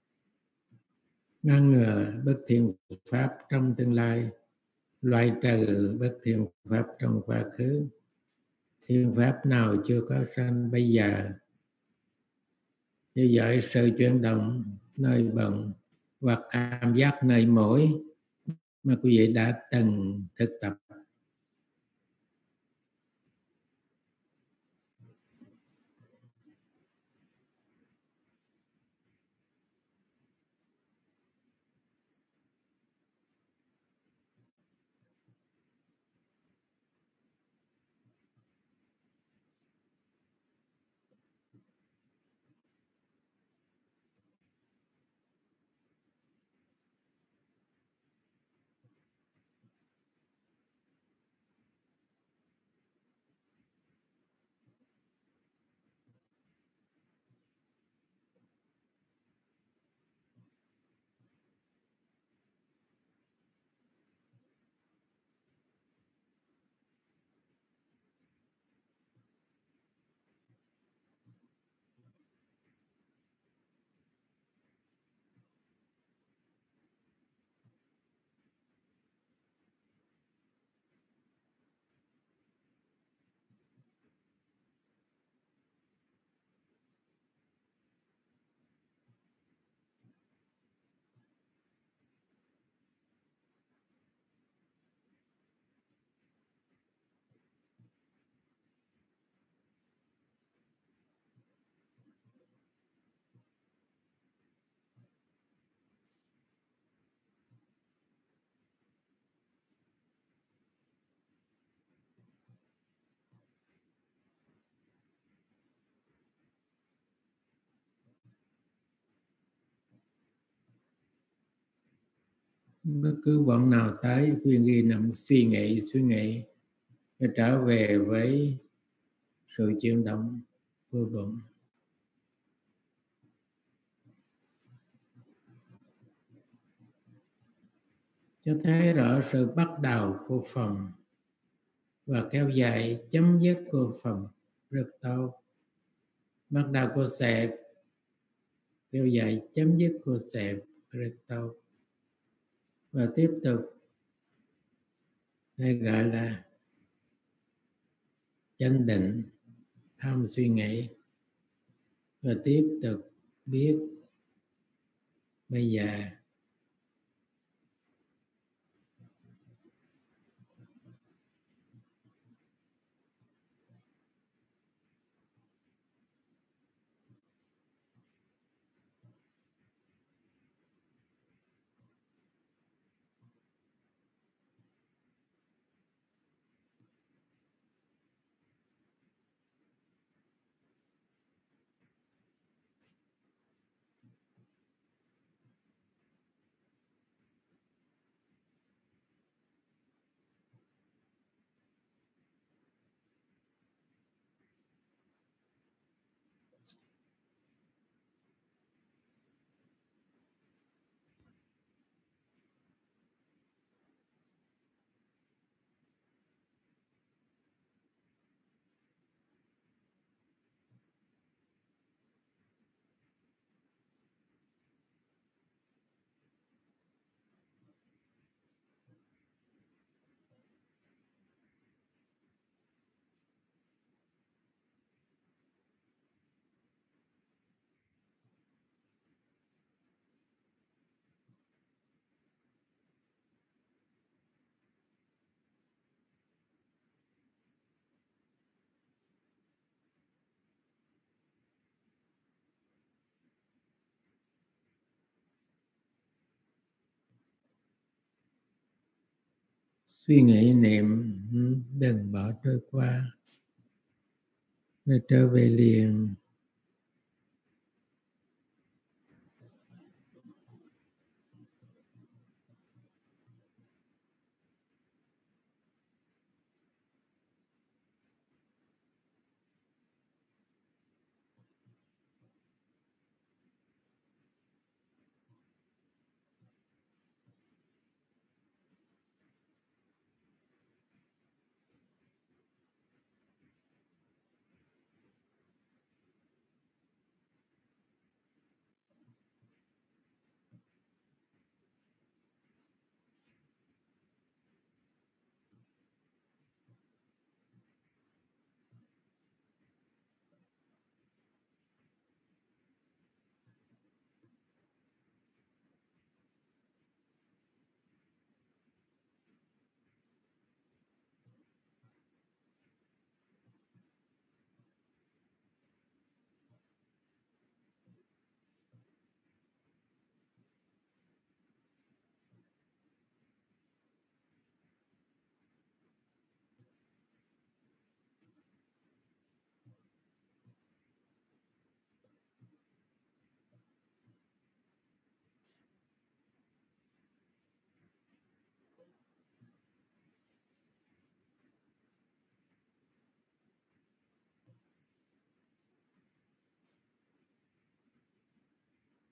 ngăn ngừa bất thiện pháp trong tương lai, loại trừ bất thiện pháp trong quá khứ, thiện pháp nào chưa có sanh bây giờ, theo dõi sự chuyển động nơi bận hoặc cảm giác nơi mỗi mà quý vị đã từng thực tập. Bất cứ bọn nào tới khuyên ghi nằm suy nghĩ và trở về với sự chuyển động của bụng, cho thấy rõ sự bắt đầu của phòng và kéo dài chấm dứt của phòng rất tốt. Bắt đầu của xẹp, kéo dài chấm dứt của xẹp rất tốt, và tiếp tục hay gọi là chánh định, không suy nghĩ, và tiếp tục biết bây giờ. Suy nghĩ niệm đừng bỏ trôi qua, rồi trở về liền.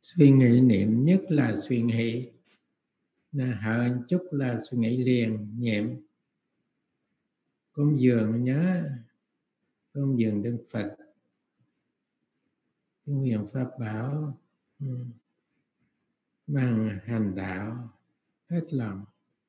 Suy nghĩ niệm nhất là suy nghĩ, hở một chút là suy nghĩ liền niệm. Cúng dường nhớ, cúng dường Đức Phật, cúng dường Pháp Bảo, bằng hành đạo hết lòng.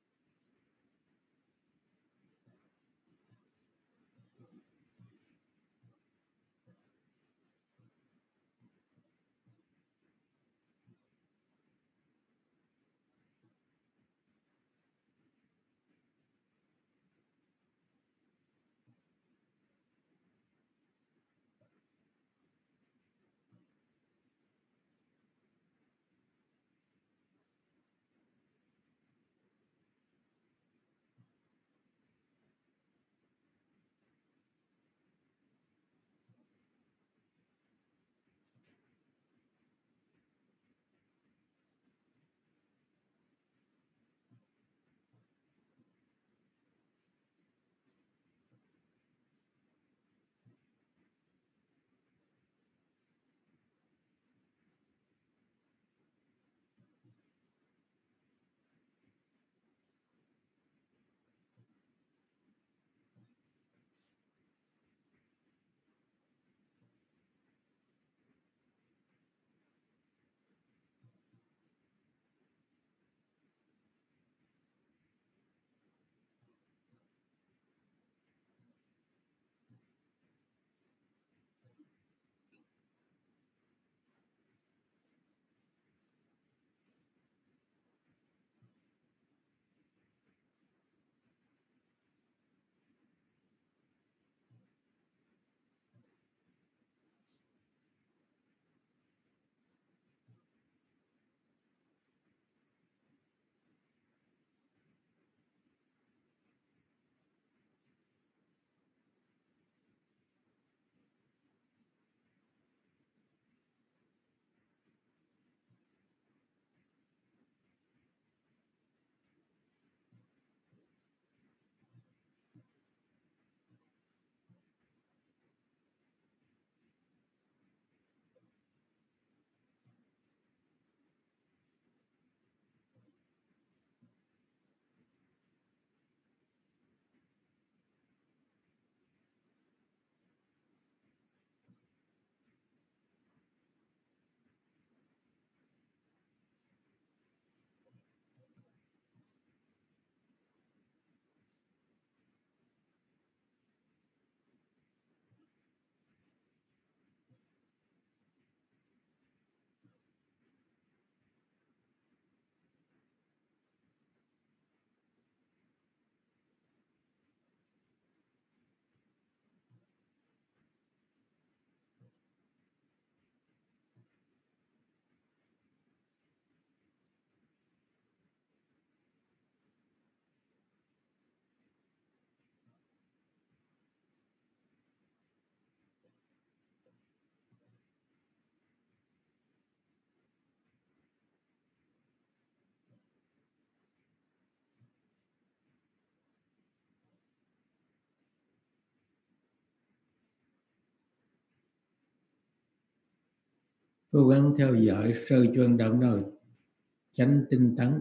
Cố gắng theo dõi sơ chuyển động rồi tránh tinh tấn,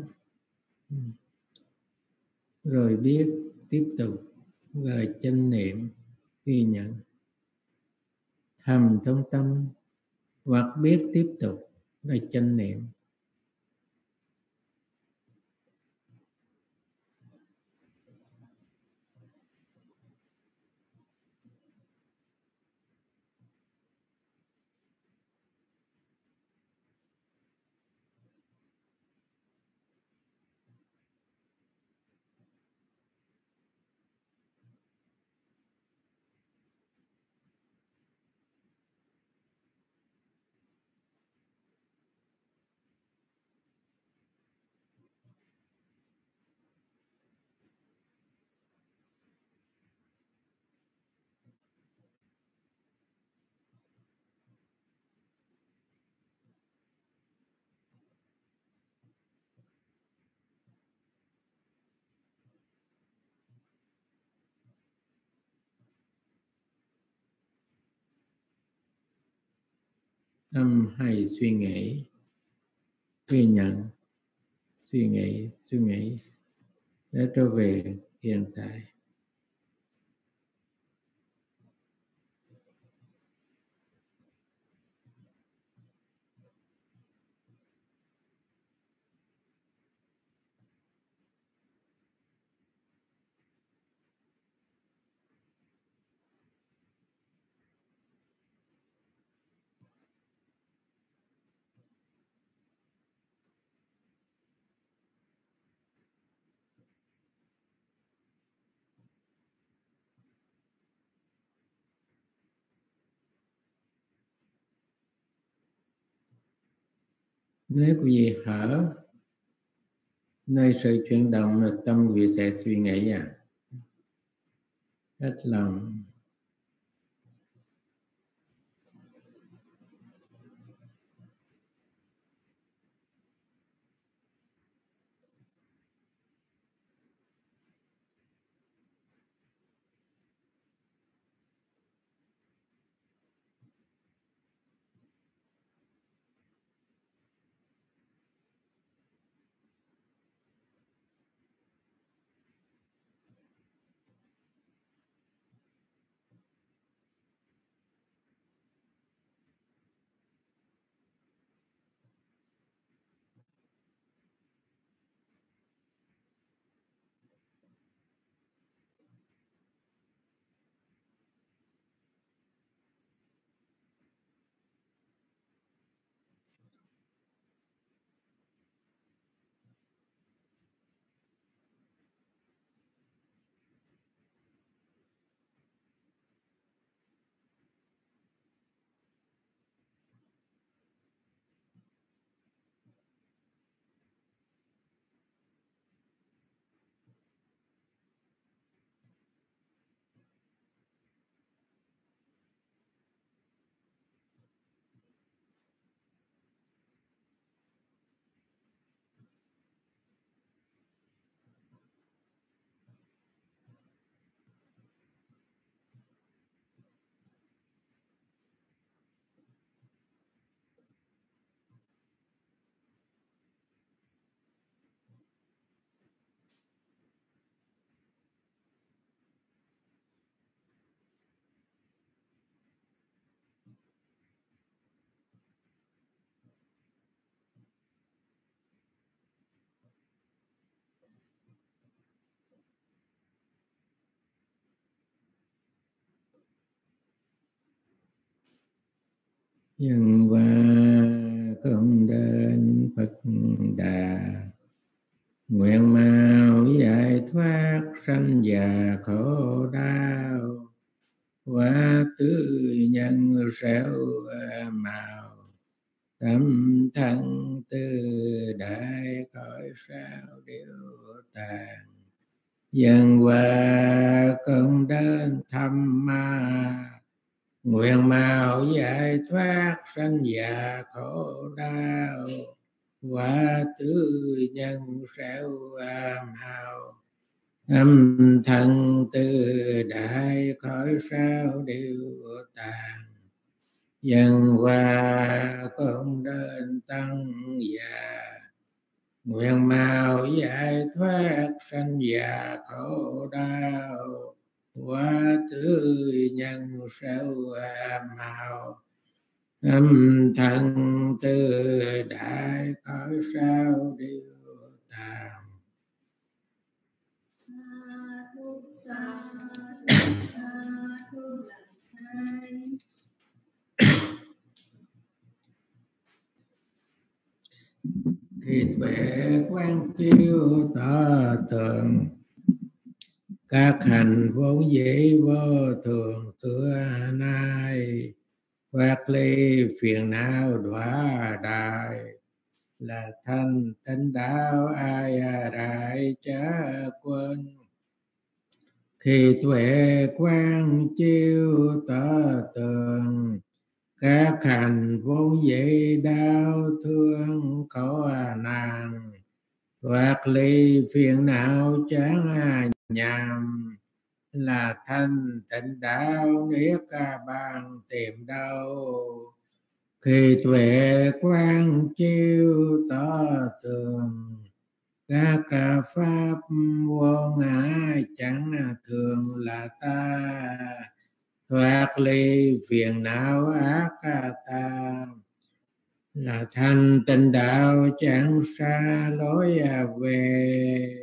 rồi biết tiếp tục, rồi chánh niệm ghi nhận thầm trong tâm, hoặc biết tiếp tục rồi chánh niệm. Tâm hay suy nghĩ ghi nhận, suy nghĩ để trở về hiện tại. Nếu quý vị hở nơi sự chuyển động là tâm vị sẽ suy nghĩ hết lòng. Nhân qua công đến Phật Đà, nguyện mau giải thoát sanh già khổ đau, hóa tươi nhân sẹo màu, tâm thân tư đại cõi sao điệu tàn. Dân qua công đến thăm ma, nguyện mau giải thoát sanh già khổ đau, hóa tươi nhân sẹo màu, âm thân tư đại cõi sao đều tàn. Dân qua công đến tăng già, nguyện mau giải thoát sanh già khổ đau, hóa tươi nhân sẹo màu, âm thân tư đại cõi sao đều tàn. Khi tuệ quán chiếu tỏ tường, các hành vốn dĩ vô thường xưa nay, thoát ly phiền não đọa đại, là thanh tịnh đạo ai đại chớ quên. Khi tuệ quán chiếu tỏ tường, các hành vốn dĩ đau thương khổ nạn, thoát ly phiền não chán nhàm, là thanh tịnh đạo nghĩa ca bằng tìm đâu. khi tuệ quang chiếu tỏ tường, các pháp vô ngã chẳng thường là ta, thoát ly phiền não ác ta, là thành tịnh đạo chẳng xa lối về.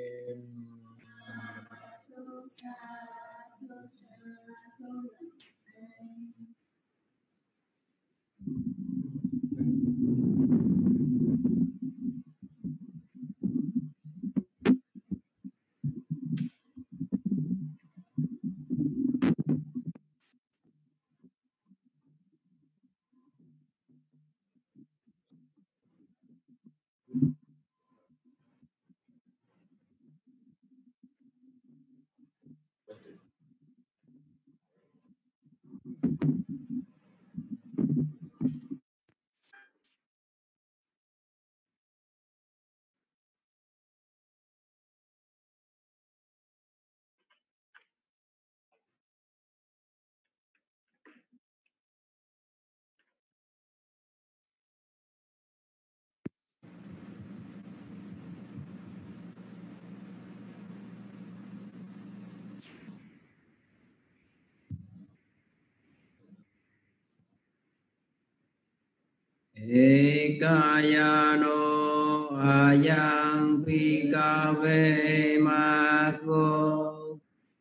Ekayano ayang vikave mako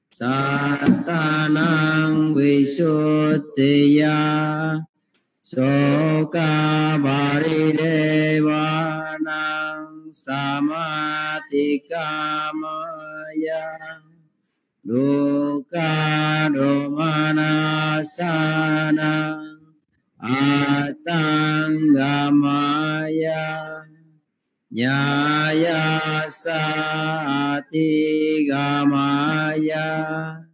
satanang visuddhiya soka varidevanang samatikamaya dukkha domanasana atangamaya nyaya sati gamaya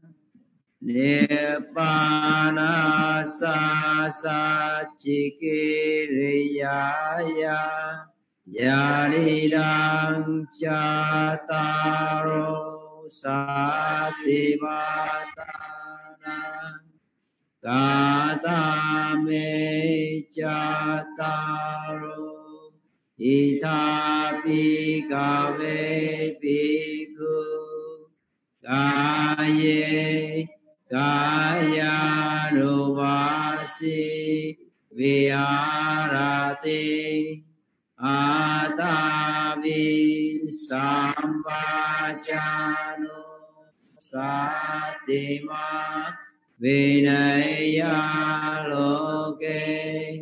nibbana sachikiriyaya yaridang cataro sativatana Katame cataro itapi kave bhikkhu kaye kayanuvasi viharati atavi sambhajano satima Vinaya loke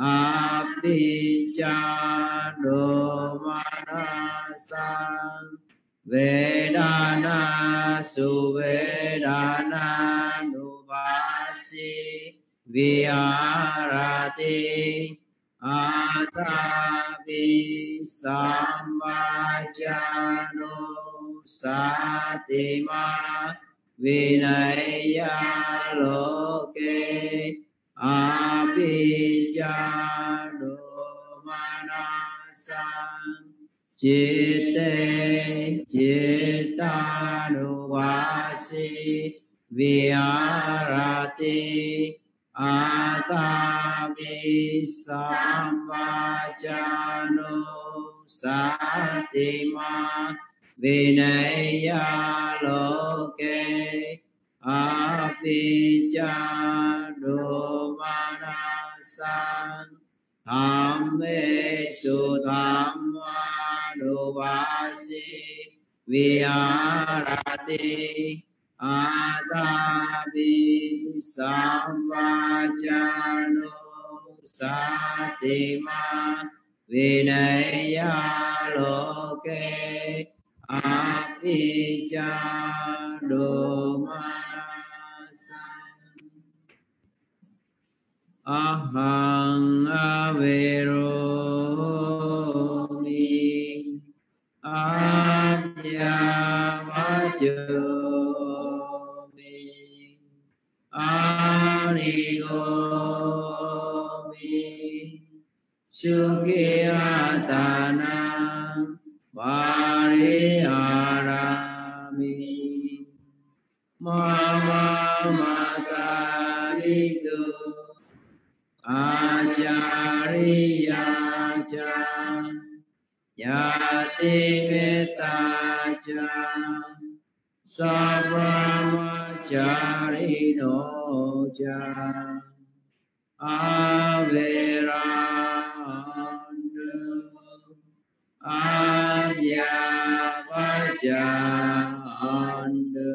apicado manasang vedana suvedana nuvasi viharati atavi sambhajano satima Vinaya loke apicado manasang chitte chittanuvasi viharati atavi sambhajano satima Vinaya loke apicado manasang dhamme sudhammanuvasi viharati atavi sambhajano satima Vinaya loke apicado manasang ahang averomi avyavajomi arigomi sukhiyatanam Variharami Mama Mataritu Brahmacharya cha Nyati metta cha Sabrahmacharino cha Averandu Abhyavajandu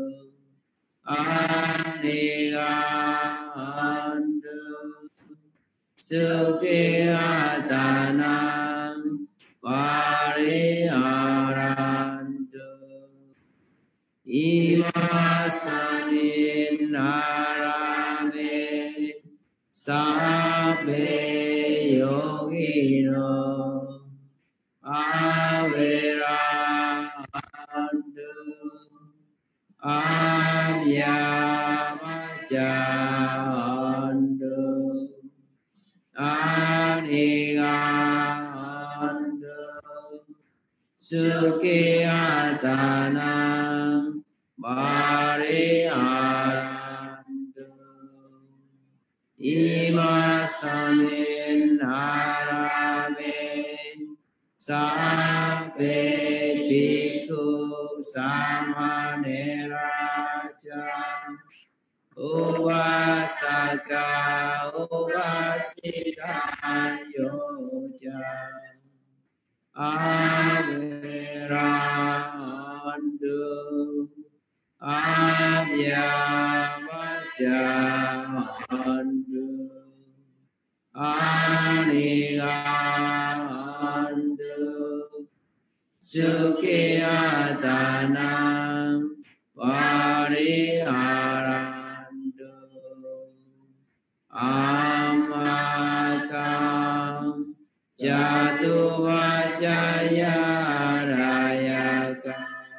Anigandu Sukhiyatanam Variharandu Imasamin Narame Sabbe Yogino Averandu Abhyavajandu Anigandu Sukhiyatanam Variharandu Imasamin Narame Sabbe Bhikkhu Samaneraja Uvasaka Uvasika Yoja Averandu Abhyavajandu Anigandu Sukhiyatanam Variharandu Amakam Jatuvajaya Rayaka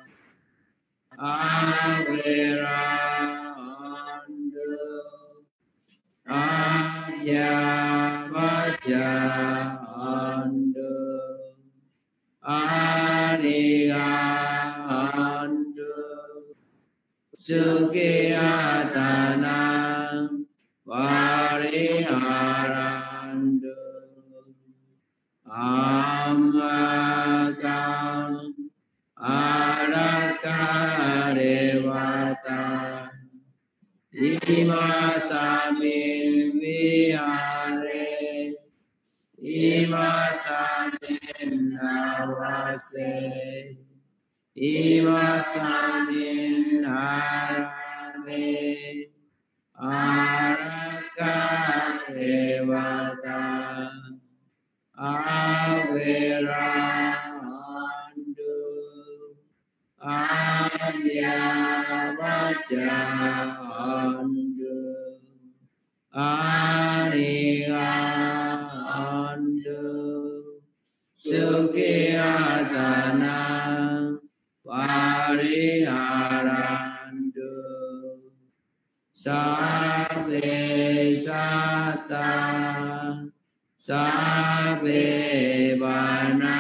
Averandu Abhyavajandu Anigandu Sukhiyatanam Variharandu Amakam Arakarevata Imasamin Vihare Imasamin Navase Imasamin Harame Arakarevata Averandu Abhyavajandu Anigandu Sukhiyatanam Variharandu Sabbe Sata Sabbe Vana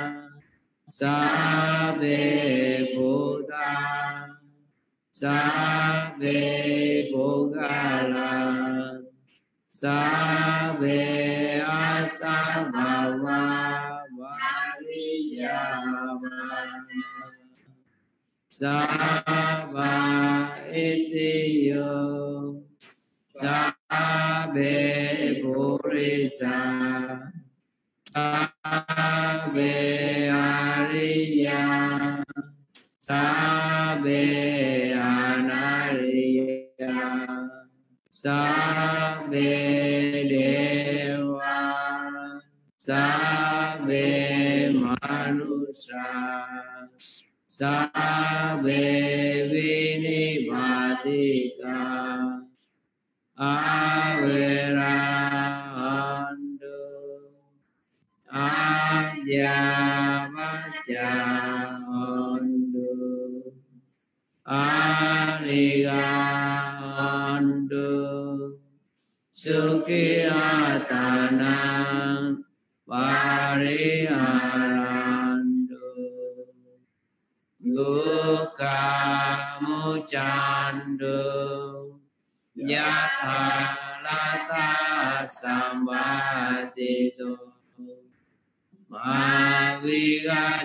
Sabbe Buddha Sabbe Bogala Sabbe Attabhava Variyavana Sabba Itiyo Sabbe Purisa Sabbe Ariya Sabbe Anariya Sabbe Deva Sabbe Manusha Sabbe Vinibhatika Averandu Abhyavajandu Anigandu Sukhiyatanam Variharandu Dukkha Muccandu Yatha tata sambhatito Maviga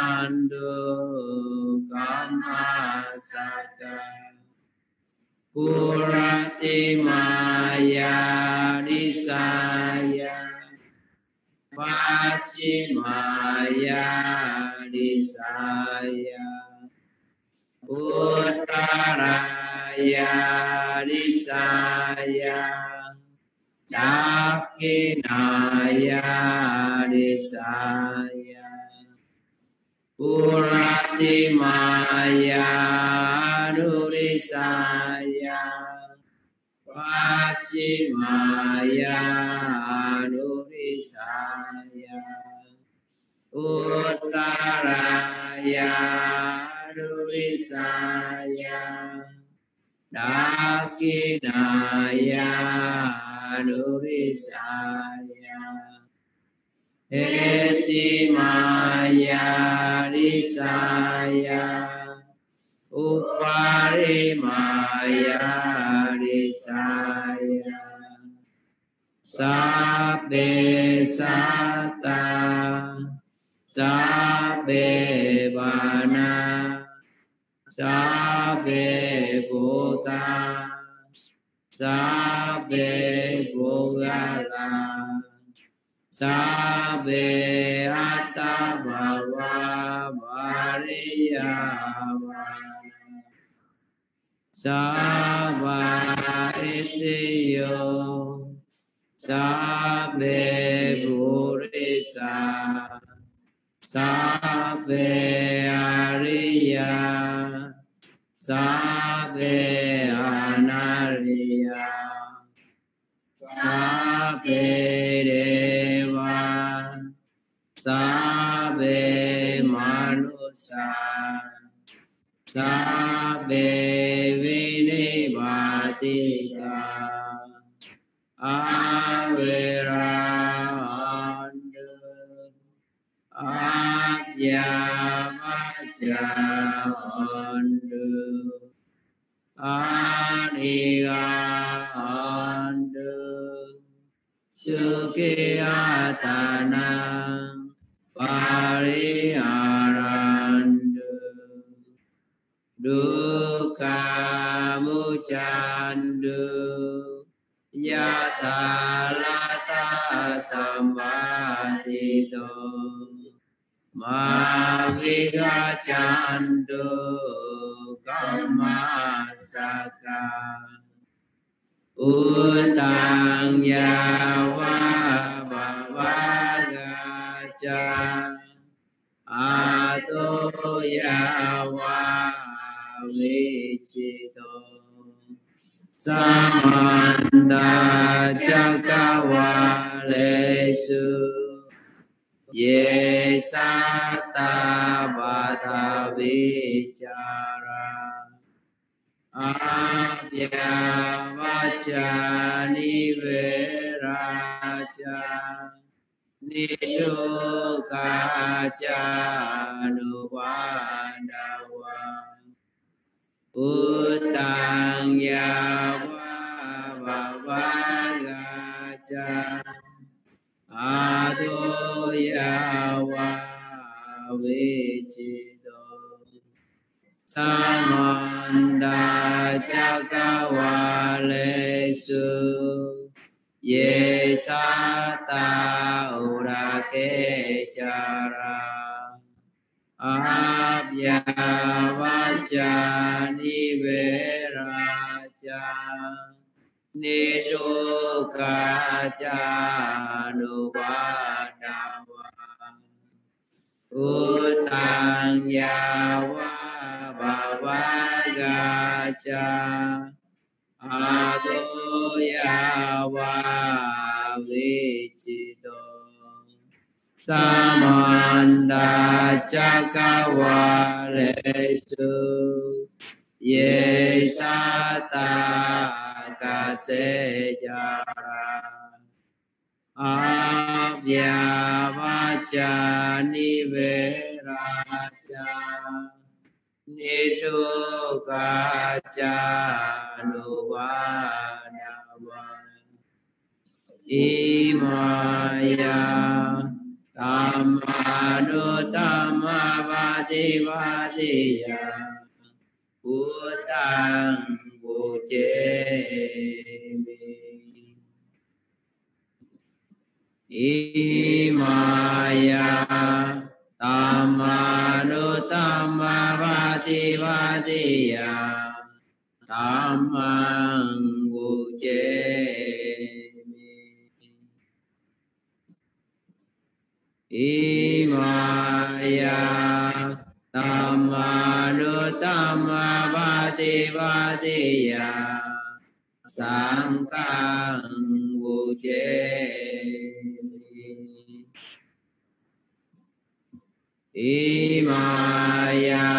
chandu kama saka Purati maya disaya Pachimaya disaya Uttaraya disaya Dakinaya disaya Purati maya nurisaya Pachimaya nurisaya Uttaraya nurisaya Dakinaya nurisaya Eti maya disaya Upari maya disaya Sabbe sata Sabbe vana Sabbe bhuta Sabbe bhogala Sabbe atta bhava variyavana Sabba itiyo Sabbe purisa Sabbe ariya Sabbe anariya Sabbe deva Sabbe manusa Sabbe vinivatika Aviranda Adyamachandu Anigandu Sukhiyatanam Pariharandu Dukkha muchandu Yata lata sambhatito Maviga chandu kama saka Utang yawa bhavagacha Ato yawa vichito Samanda chakavalesu Ye sata bata vichara Abhya vacha niveracha Nidukacha nuvadawa Utang yawa bhavagacha Ado yawa vichito Samanda chakavalesu Ye sata urakechara Abhya vacha niveracha Nidukacha nuvadawa Utang yawa bhavagacha Ado yawa vichito Samanda chakavalesu Ye sata kasejara Abhya vacha niveracha Nidukacha nuvadawa Imaya Tammanuttamma Vadivadiya Bhutang Bhujemi Imaya Tammanuttamma Vadivadiya Dhammang Bhujemi Imaya Tammanuttamma Vadivadiya Sangkang Bhujemi Imaya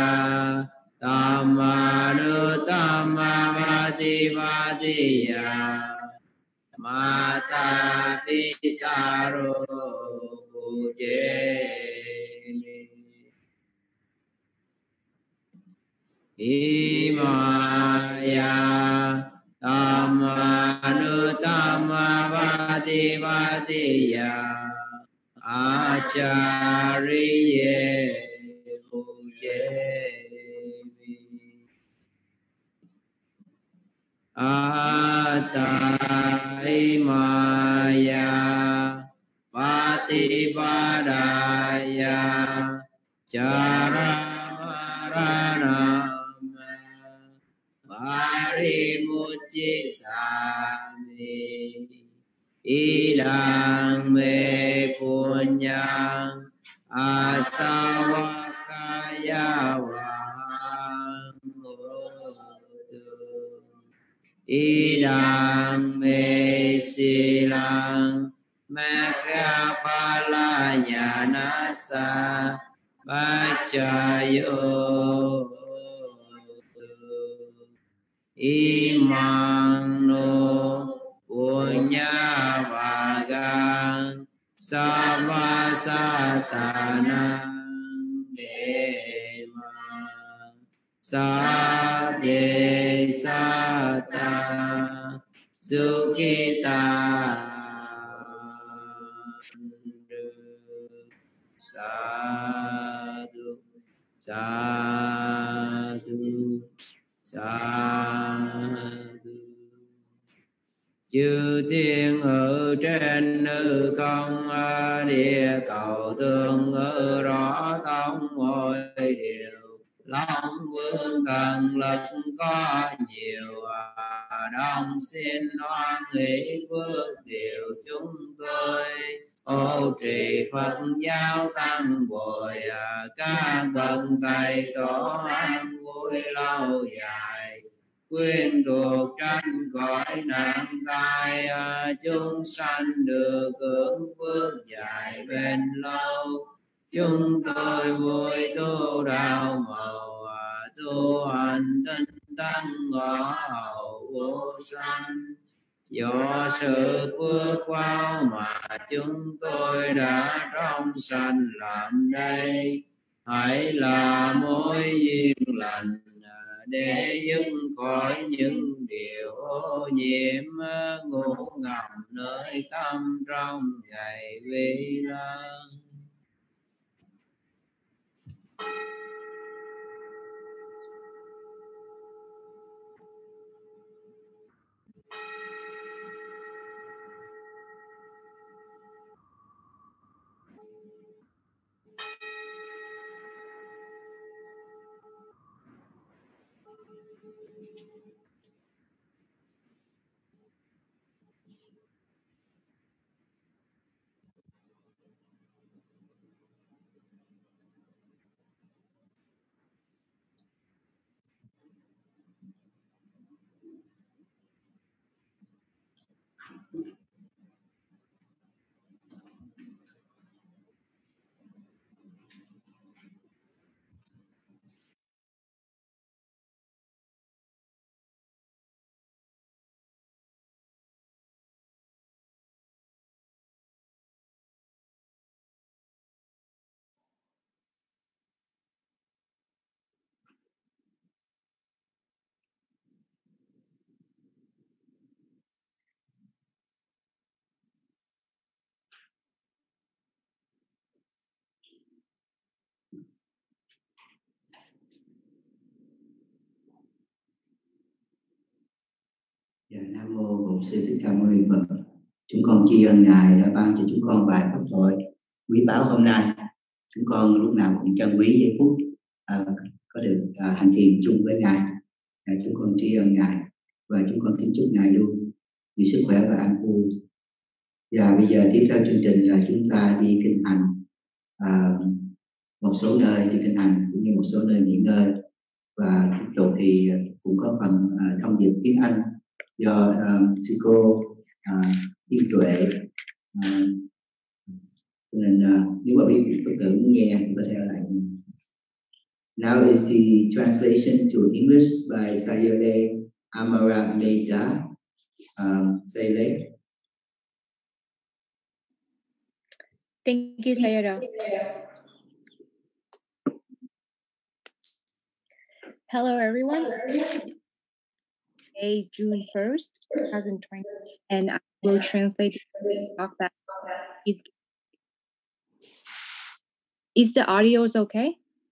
Tammanuttamma Vadivadiya Mata Pitaro Bhujemi Imaya Tammanuttamma Vadivadiya Acariye Bhujemi Ataimaya Patipadaya Charamaranama Parimuccisami Ilang me punyang asawakaya wahang Idang me silang Magapalanya nasa Bacayo Imang no Punya vagang Savasatana Dema Sabde Sata Sukita Sadhu Sadhu Sadhu Chư thiên ở trên hư không địa cầu tương ngữ rõ thông mọi điều Long vương thần lực có nhiều đông xin hoan hỷ phước điều chúng tôi ô trì Phật giáo tăng bồi các bậc thầy tổ an vui lâu dài quyên thuộc tranh cõi nạn tai chúng sanh được hưởng phước dài bền lâu chúng tôi vui tu đạo màu tu hành tinh tấn ngõ hậu vô sanh do sự phước báo mà chúng tôi đã trong sanh làm đây hãy là mối duyên lành để dứt khỏi những điều ô nhiễm ngủ ngầm nơi tâm trong ngày vi lang. Bổn Sư Thích Ca Mâu Ni Phật. Chúng con tri ân Ngài đã ban cho chúng con bài pháp thoại quý báu hôm nay. Chúng con lúc nào cũng trân quý giây phút có được hành thiền chung với Ngài. Chúng con tri ân Ngài và chúng con kính chúc Ngài luôn nhiều sức khỏe và an vui. Và bây giờ tiếp theo chương trình là chúng ta đi kinh hành một số nơi đi kinh hành cũng như một số nơi nghỉ ngơi, và tiếp tục thì cũng có phần thông điệp tiếng Anh do sư cô Thiên Tuệ, nên nếu mà biết Phật tử muốn nghe thì có theo lại. Now is the translation to English by Sayadaw Amarameda Sele. Thank you, Sayadaw. Hello, everyone. Today, June 1st, 2020, and I will translate the talk that is the audio okay?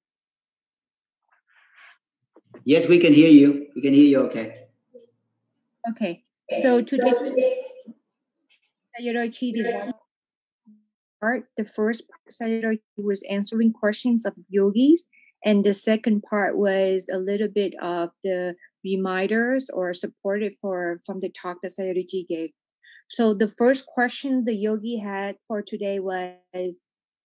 Yes, we can hear you. We can hear you okay. Okay. So today, Sayadaw did one part. The first part, Sayadaw was answering questions of yogis, and the second part was a little bit of the reminders or supported from the talk that Sayadaw gave. So the first question the yogi had for today was,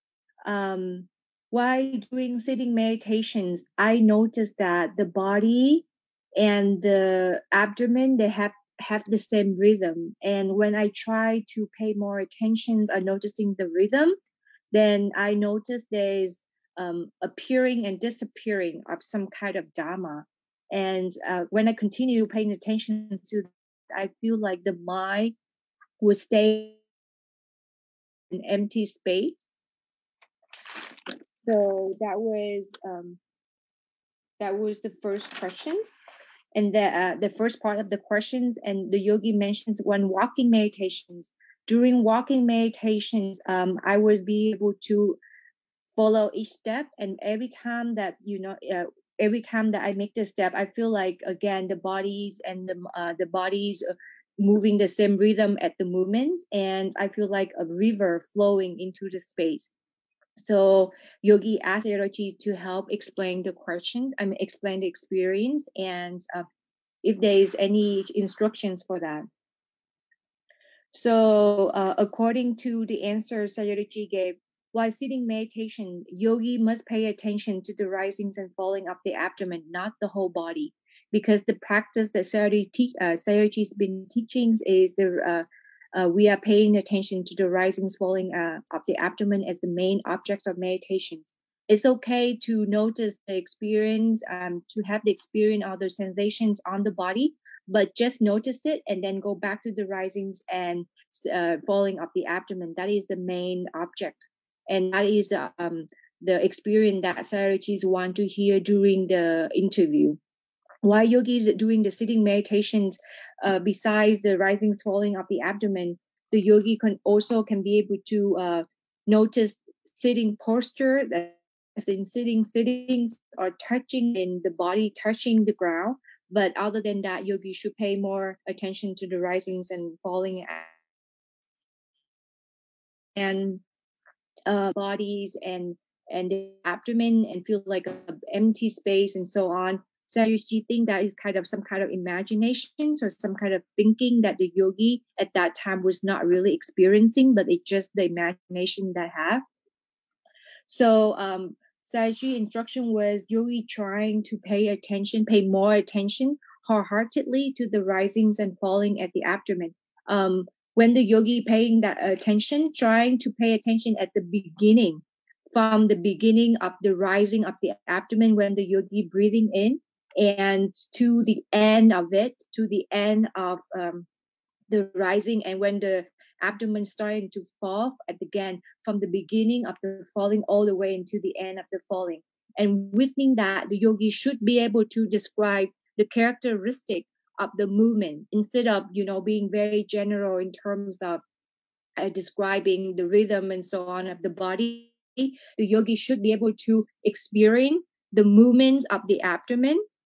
while doing sitting meditations, I noticed that the body and the abdomen, they have the same rhythm. And when I try to pay more attention on noticing the rhythm, then I noticed there's appearing and disappearing of some kind of dharma. And when I continue paying attention to, I feel like the mind would stay in empty space. So that was the first questions, and the first part of the questions. And the yogi mentions when walking meditations. During walking meditations, I was be able to follow each step, and every time that I make the step, I feel like again the bodies and the bodies moving the same rhythm at the movement, and I feel like a river flowing into the space. So yogi asked Sayadaw to help explain the questions, explain the experience, and if there is any instructions for that. So according to the answer Sayadaw gave, while sitting meditation, yogi must pay attention to the risings and falling of the abdomen, not the whole body, because the practice that Sayadaw has been teaching is we are paying attention to the rising, falling of the abdomen as the main objects of meditation. It's okay to notice the experience, to have the experience or the sensations on the body, but just notice it and then go back to the risings and falling of the abdomen. That is the main object. And that is the experience that Sayadaw want to hear during the interview. While yogis doing the sitting meditations, besides the rising, falling of the abdomen, the yogi can be able to notice sitting posture, as in sitting or touching in the body, touching the ground. But other than that, yogi should pay more attention to the risings and falling and bodies and the abdomen, and feel like an empty space and so on. Sayadaw think that is kind of some kind of imagination or some kind of thinking that the yogi at that time was not really experiencing, but it's just the imagination that have. So Sayadaw instruction was yogi trying to pay more attention wholeheartedly to the risings and falling at the abdomen. When the yogi paying that attention, trying to pay attention at the beginning, from the beginning of the rising of the abdomen, when the yogi breathing in, and to the end of it, to the end of the rising, and when the abdomen starting to fall, again from the beginning of the falling all the way into the end of the falling. And within that, the yogi should be able to describe the characteristic of the movement, instead of being very general in terms of describing the rhythm and so on of the body. The yogi should be able to experience the movement of the abdomen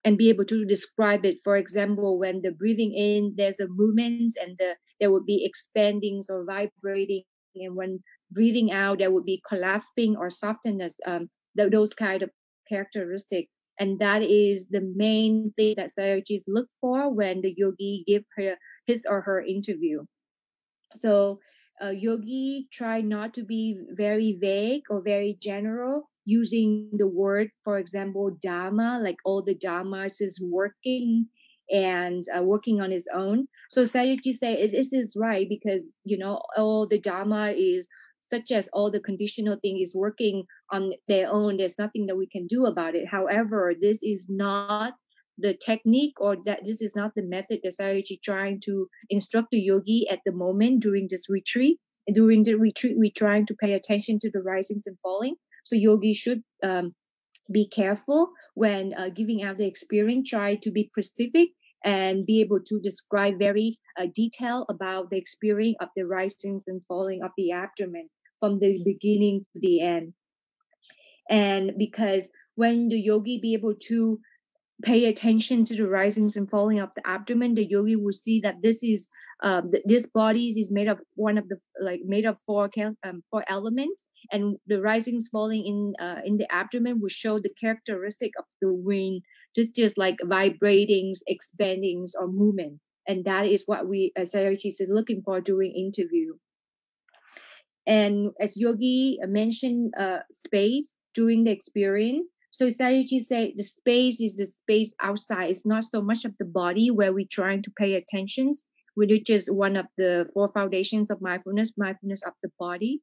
and be able to describe it. For example, when the breathing in, there's a movement, and there would be expanding or vibrating, and when breathing out, there would be collapsing or softness. Those kind of characteristics, and that is the main thing that Sayagyi look for when the yogi give his or her interview. So yogi try not to be very vague or very general, using the word, for example, dharma, like all the dharmas is working and working on its own. So Sayagyi say this is right, because all the dharma is such as all the conditional thing is working on their own. There's nothing that we can do about it. However, this is not the technique, or that this is not the method that Sayagyi trying to instruct the yogi at the moment during this retreat. And during the retreat, we're trying to pay attention to the risings and falling. So yogi should be careful when giving out the experience, try to be specific and be able to describe very detail about the experience of the risings and falling of the abdomen from the beginning to the end. And because when the yogi be able to pay attention to the risings and falling of the abdomen, the yogi will see that this is this body is made of made of four elements, and the risings falling in the abdomen will show the characteristic of the wind, just like vibrating, expanding, or movement. And that is what we Sayagyi is looking for during interview. And as yogi mentioned, space during the experience. So Sayagyi said the space is the space outside. It's not so much of the body where we're trying to pay attention, which is one of the 4 foundations of mindfulness of the body.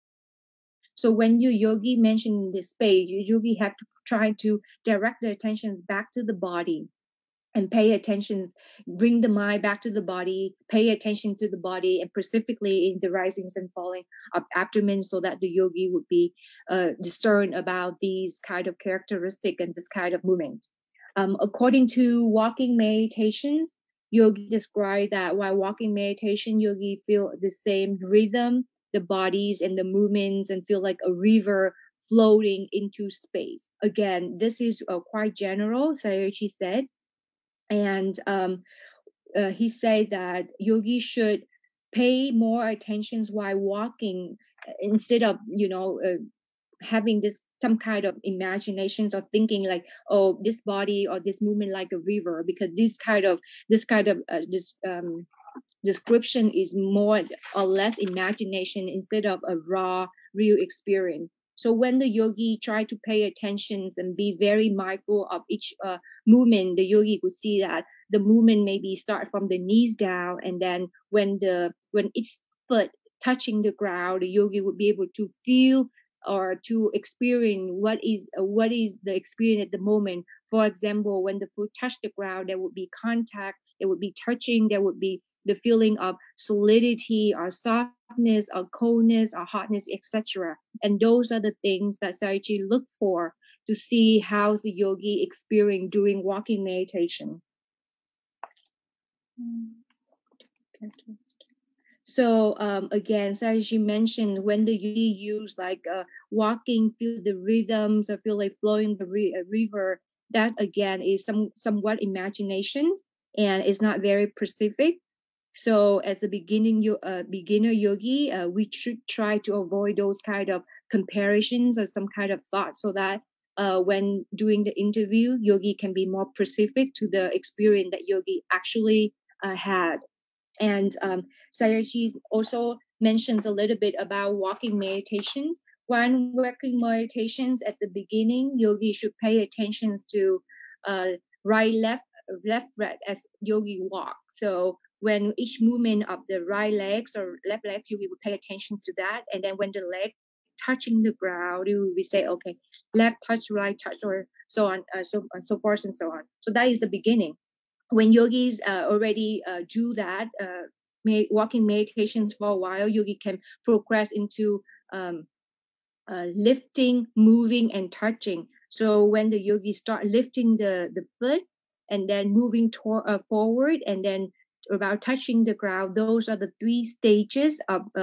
So when you yogi mention this space, you yogi have to try to direct the attention back to the body and pay attention, bring the mind back to the body, pay attention to the body, and specifically in the risings and falling of abdomen, so that the yogi would be discern about these kind of characteristics and this kind of movement. According to walking meditation, yogi described that while walking meditation, yogi feel the same rhythm, the bodies and the movements, and feel like a river floating into space. Again, this is quite general, Sayagyi said. And he said that yogi should pay more attention while walking, instead of having this some kind of imaginations or thinking like, oh, this body or this movement like a river, because this kind of description is more or less imagination instead of a raw real experience. So when the yogi try to pay attention and be very mindful of each movement, the yogi would see that the movement maybe start from the knees down, and then when its foot touching the ground, the yogi would be able to feel or to experience what is the experience at the moment. For example, when the foot touch the ground, there would be contact, there would be touching, there would be the feeling of solidity or softness or coldness or hotness, etc. And those are the things that Sayagyi look for to see how the yogi experience during walking meditation. So again, Sayagyi mentioned when the yogi use like walking, feel the rhythms or feel like flowing the river, that again is somewhat imagination and it's not very specific. So as a beginner yogi, we should try to avoid those kind of comparisons or some kind of thoughts, so that when doing the interview, yogi can be more specific to the experience that yogi actually had. And Sayagyi also mentions a little bit about walking meditations. When walking meditations at the beginning, yogi should pay attention to right, left, right as yogi walk. So when each movement of the right legs or left leg, yogi would pay attention to that. And then when the leg touching the ground, you will say, okay, left touch, right touch, or so on, so forth and so on. So that is the beginning. When yogis already do that, walking meditations for a while, yogi can progress into lifting, moving, and touching. So when the yogi start lifting the foot and then moving forward and then about touching the ground, those are the 3 stages of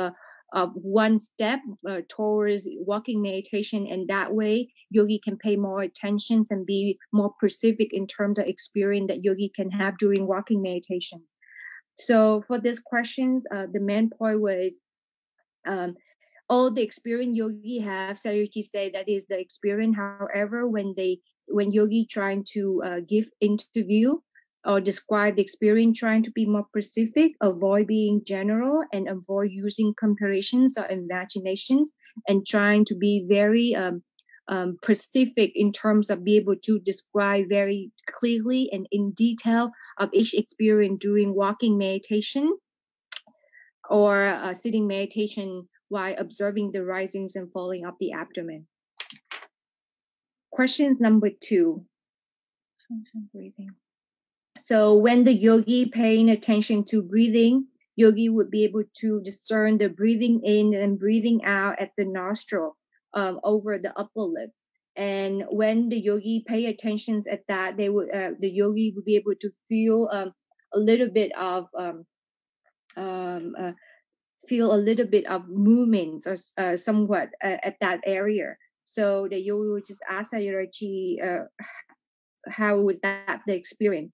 one step towards walking meditation, and that way yogi can pay more attention and be more specific in terms of experience that yogi can have during walking meditation. So for these questions, the main point was all the experience yogi have, Sayagyi say that is the experience. However, when yogi trying to give interview or describe the experience, trying to be more specific, avoid being general, and avoid using comparisons or imaginations, and trying to be very specific in terms of be able to describe very clearly and in detail of each experience during walking meditation or sitting meditation while observing the risings and falling of the abdomen. Question number 2. Breathing. So when the yogi paying attention to breathing, yogi would be able to discern the breathing in and breathing out at the nostril over the upper lips. And when the yogi pay attention at that, they would the yogi would be able to feel a little bit of movements or somewhat at that area. So the yogi would just ask Sayagyi, how was that the experience?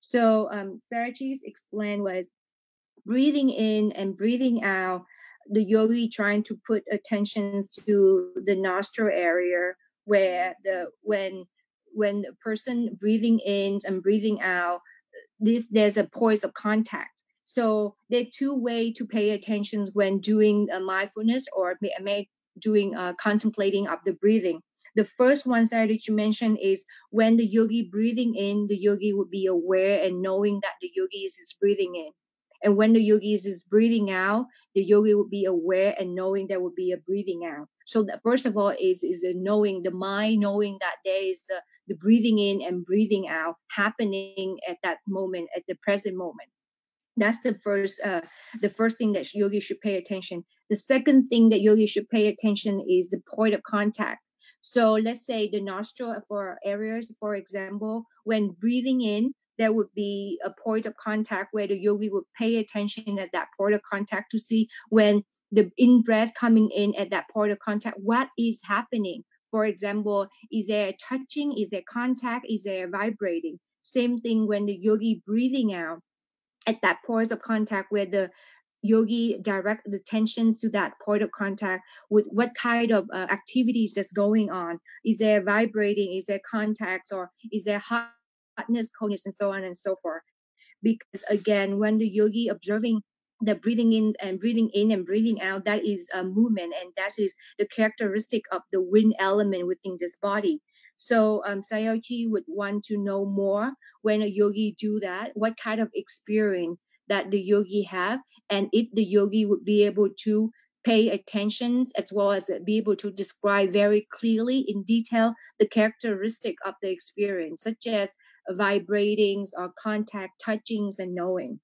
So Sayagyi's explain was breathing in and breathing out, the yogi trying to put attention to the nostril area where when the person breathing in and breathing out, there's a point of contact. So there are 2 ways to pay attention when doing mindfulness or doing contemplating of the breathing. The first one that you mentioned is when the yogi breathing in, the yogi would be aware and knowing that the yogi is breathing in. And when the yogi is breathing out, the yogi would be aware and knowing there would be a breathing out. So that first of all is knowing the mind, knowing that there is the breathing in and breathing out happening at that moment, at the present moment. That's the first thing that yogi should pay attention. The second thing that yogi should pay attention is the point of contact. So let's say the nostril for areas, for example, when breathing in, there would be a point of contact where the yogi would pay attention at that point of contact to see when the in-breath coming in at that point of contact, what is happening. For example, is there touching, is there contact, is there vibrating? Same thing when the yogi breathing out, at that point of contact where the yogi direct the attention to that point of contact with what kind of activities is going on. Is there vibrating, is there contacts, or is there hotness, coldness, and so on and so forth. Because again, when the yogi observing the breathing in and breathing out, that is a movement, and that is the characteristic of the wind element within this body. So Sayagyi would want to know more when a yogi do that, what kind of experience that the yogi have, and if the yogi would be able to pay attention as well as be able to describe very clearly in detail the characteristic of the experience, such as vibratings or contact, touchings, and knowing.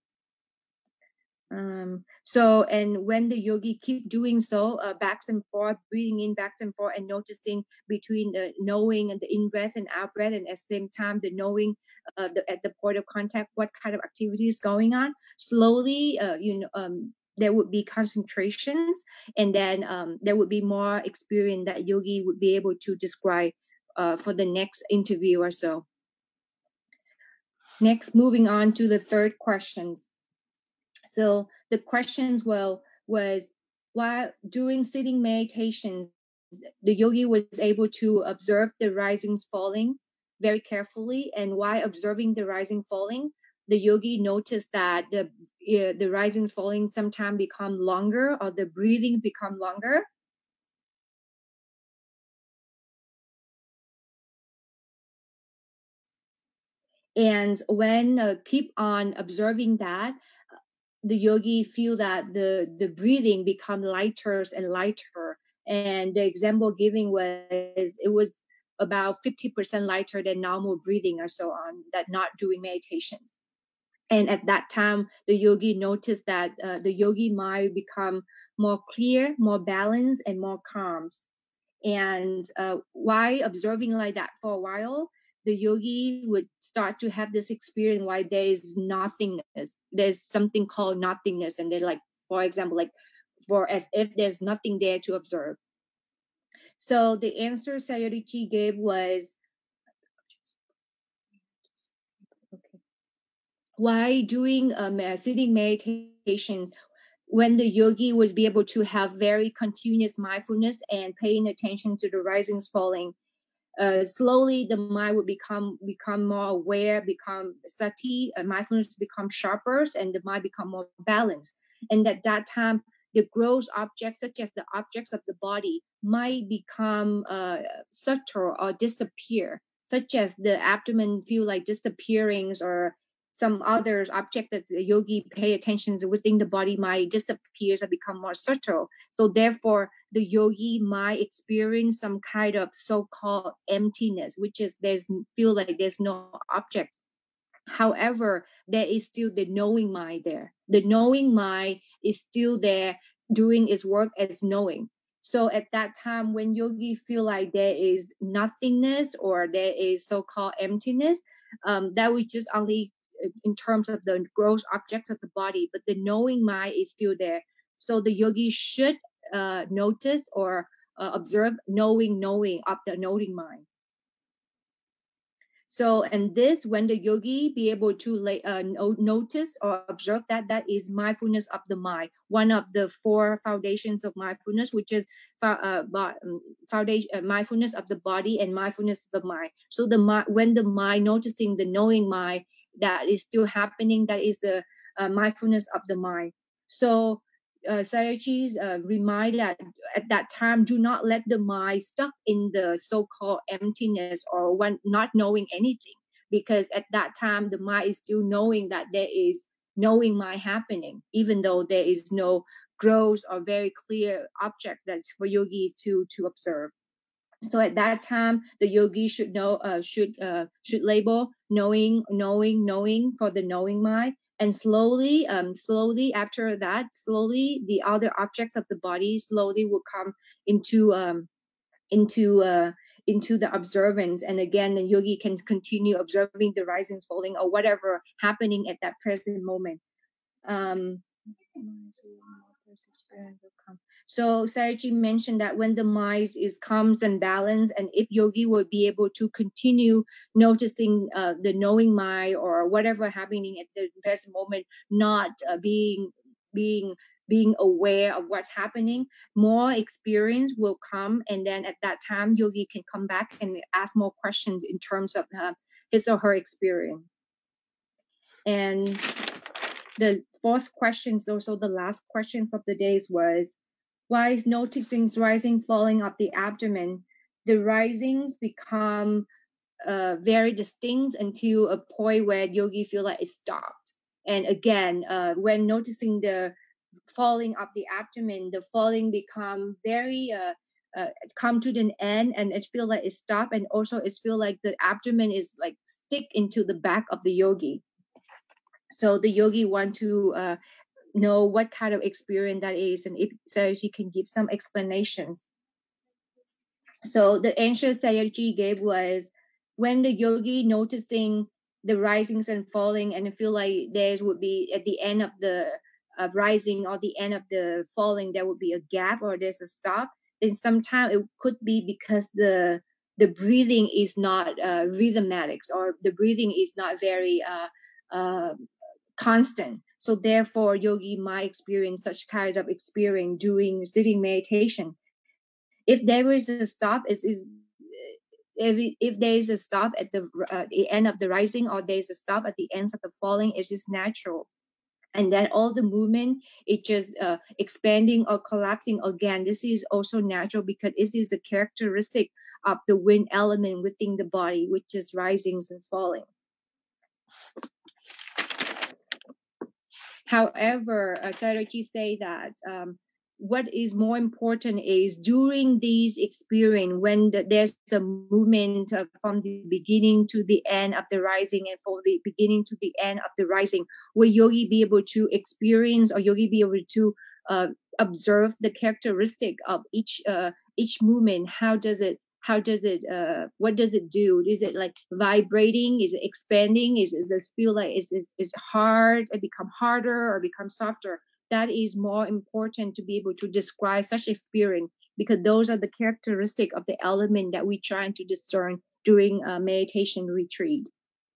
So, and when the yogi keep doing so, backs and forth, breathing in, backs and forth, and noticing between the knowing and the in-breath and out-breath, and at the same time, the knowing at the point of contact, what kind of activity is going on, slowly, there would be concentrations, and then there would be more experience that yogi would be able to describe for the next interview or so. Next, moving on to the third questions. So the questions was why during sitting meditations, the yogi was able to observe the risings falling very carefully, and while observing the rising falling, the yogi noticed that the risings falling sometimes become longer, or the breathing become longer. And when keep on observing that, the yogi feel that the breathing become lighter and lighter. And the example giving was, it was about 50% lighter than normal breathing or so on, that not doing meditations. And at that time, the yogi noticed that the yogi mind become more clear, more balanced, and more calm. And while observing like that for a while, the yogi would start to have this experience why there is nothingness. There's something called nothingness. And they're like, for example, like for as if there's nothing there to observe. So the answer Sayadaw gave was, why doing sitting meditations, when the yogi was be able to have very continuous mindfulness and paying attention to the risings, falling, slowly the mind would become more aware, become sati, mindfulness become sharper, and the mind become more balanced. And at that time, the gross objects, such as the objects of the body, might become subtle or disappear, such as the abdomen feel like disappearing, or some other object that the yogi pay attention to within the body might disappear or become more subtle. So therefore, the yogi might experience some kind of so-called emptiness, which is feel like there's no object. However, there is still the knowing mind there. The knowing mind is still there doing its work as knowing. So at that time, when yogi feel like there is nothingness or there is so-called emptiness, that would just only in terms of the gross objects of the body, but the knowing mind is still there. So the yogi should notice or observe knowing of the knowing mind. So, and this, when the yogi be able to notice or observe that is mindfulness of the mind, one of the 4 foundations of mindfulness, which is mindfulness of the body and mindfulness of the mind. So when the mind noticing the knowing mind that is still happening, that is the mindfulness of the mind. So Sayadaw remind that at that time, do not let the mind stuck in the so-called emptiness or when not knowing anything, because at that time the mind is still knowing that there is knowing mind happening, even though there is no gross or very clear object that's for yogis to observe. So at that time, the yogi should know should label knowing for the knowing mind. And slowly after that, slowly the other objects of the body slowly will come into the observance. And again, the yogi can continue observing the risings, falling, or whatever happening at that present moment. So Sayadaw mentioned that when the mind is calm and balanced, and if yogi will be able to continue noticing the knowing mind or whatever happening at the present moment, not being aware of what's happening, more experience will come, and then at that time yogi can come back and ask more questions in terms of his or her experience. And the 4th question, also the last question of the days, was, why is noticing rising, falling of the abdomen, the risings become very distinct until a point where yogi feel like it stopped. And again, when noticing the falling of the abdomen, the falling become very come to the end, and it feel like it stopped, and also it feel like the abdomen is like stick into the back of the yogi. So the yogi want to know what kind of experience that is, and if Sayadaw can give some explanations. So the answer Sayadaw gave was, when the yogi noticing the risings and falling, and feel like there would be at the end of the rising or the end of the falling, there would be a gap or there's a stop, then sometimes it could be because the breathing is not rhythmatic, or the breathing is not very constant. So therefore, yogi might experience such kind of experience during sitting meditation. If there is a stop, if there is a stop at the end of the rising, or there is a stop at the ends of the falling, it is natural. And then all the movement, it just expanding or collapsing again. This is also natural, because this is the characteristic of the wind element within the body, which is risings and falling. However, Sayadaw say that what is more important is during these experience, when there's a movement from the beginning to the end of the rising, and from the beginning to the end of the rising, will yogi be able to experience, or yogi be able to observe the characteristic of each movement? How does it what does it do? Is it like vibrating? Is it expanding? Is this feel like is hard? It become harder or become softer? that is more important to be able to describe such experience, because those are the characteristics of the element that we try to discern during a meditation retreat.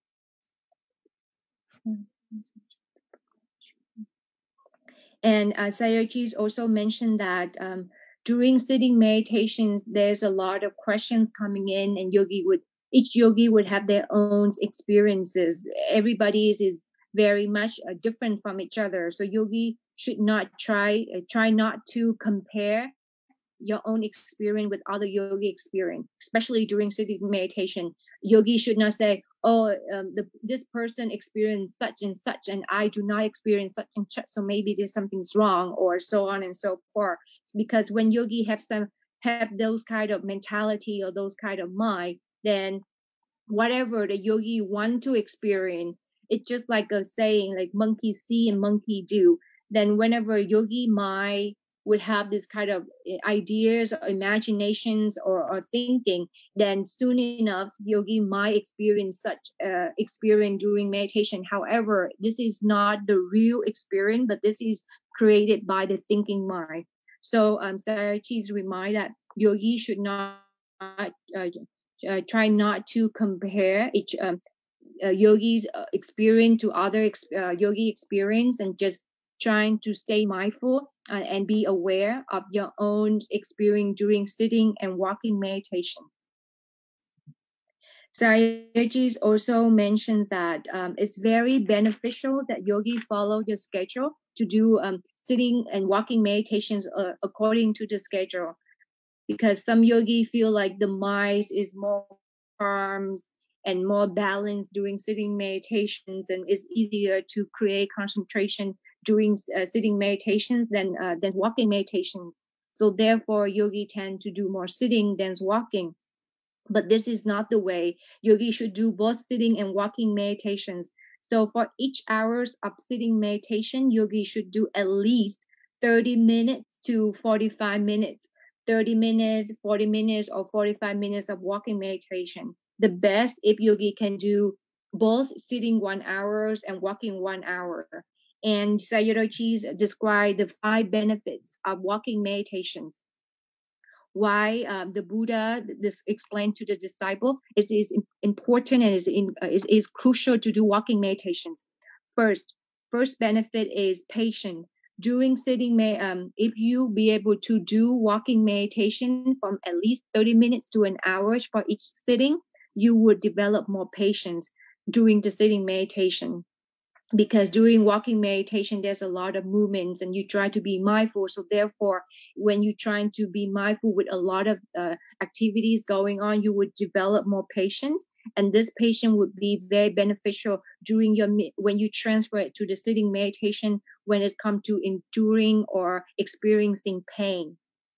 And Sayagyi also mentioned that during sitting meditations, there's a lot of questions coming in, and each yogi would have their own experiences. Everybody is very much different from each other. So yogi should not try not to compare your own experience with other yogi experience, especially during sitting meditation. Yogi should not say, oh, this person experienced such and such, and I do not experience such and such, so maybe there's something's wrong, or so on and so forth. Because when yogi have those kind of mentality or those kind of mind, then whatever the yogi want to experience, it's just like a saying, like monkey see and monkey do. Then whenever yogi mind would have this kind of ideas or imaginations or thinking, then soon enough yogi might experience such experience during meditation. However, this is not the real experience, but this is created by the thinking mind. So Sayagyi's remind that yogi should not try not to compare each yogi's experience to other yogi experience, and just trying to stay mindful and be aware of your own experience during sitting and walking meditation. Sayagyi also mentioned that it's very beneficial that yogi follow your schedule to do sitting and walking meditations according to the schedule, because some yogi feel like the mind is more calm and more balanced during sitting meditations, and it's easier to create concentration during sitting meditations than walking meditation. So therefore, yogi tend to do more sitting than walking. But this is not the way. Yogi should do both sitting and walking meditations. So for each hours of sitting meditation, yogi should do at least 30 minutes to 45 minutes. 30 minutes, 40 minutes, or 45 minutes of walking meditation. The best if yogi can do both sitting 1 hour and walking 1 hour. And Sayagyi described the 5 benefits of walking meditations. Why the Buddha explained to the disciple it is important and is crucial to do walking meditations. First benefit is patience. During sitting, if you be able to do walking meditation from at least 30 minutes to an hour for each sitting, you would develop more patience during the sitting meditation. Because during walking meditation, there's a lot of movements and you try to be mindful. So therefore, when you're trying to be mindful with a lot of activities going on, you would develop more patience. And this patience would be very beneficial during when you transfer it to the sitting meditation when it comes to enduring or experiencing pain.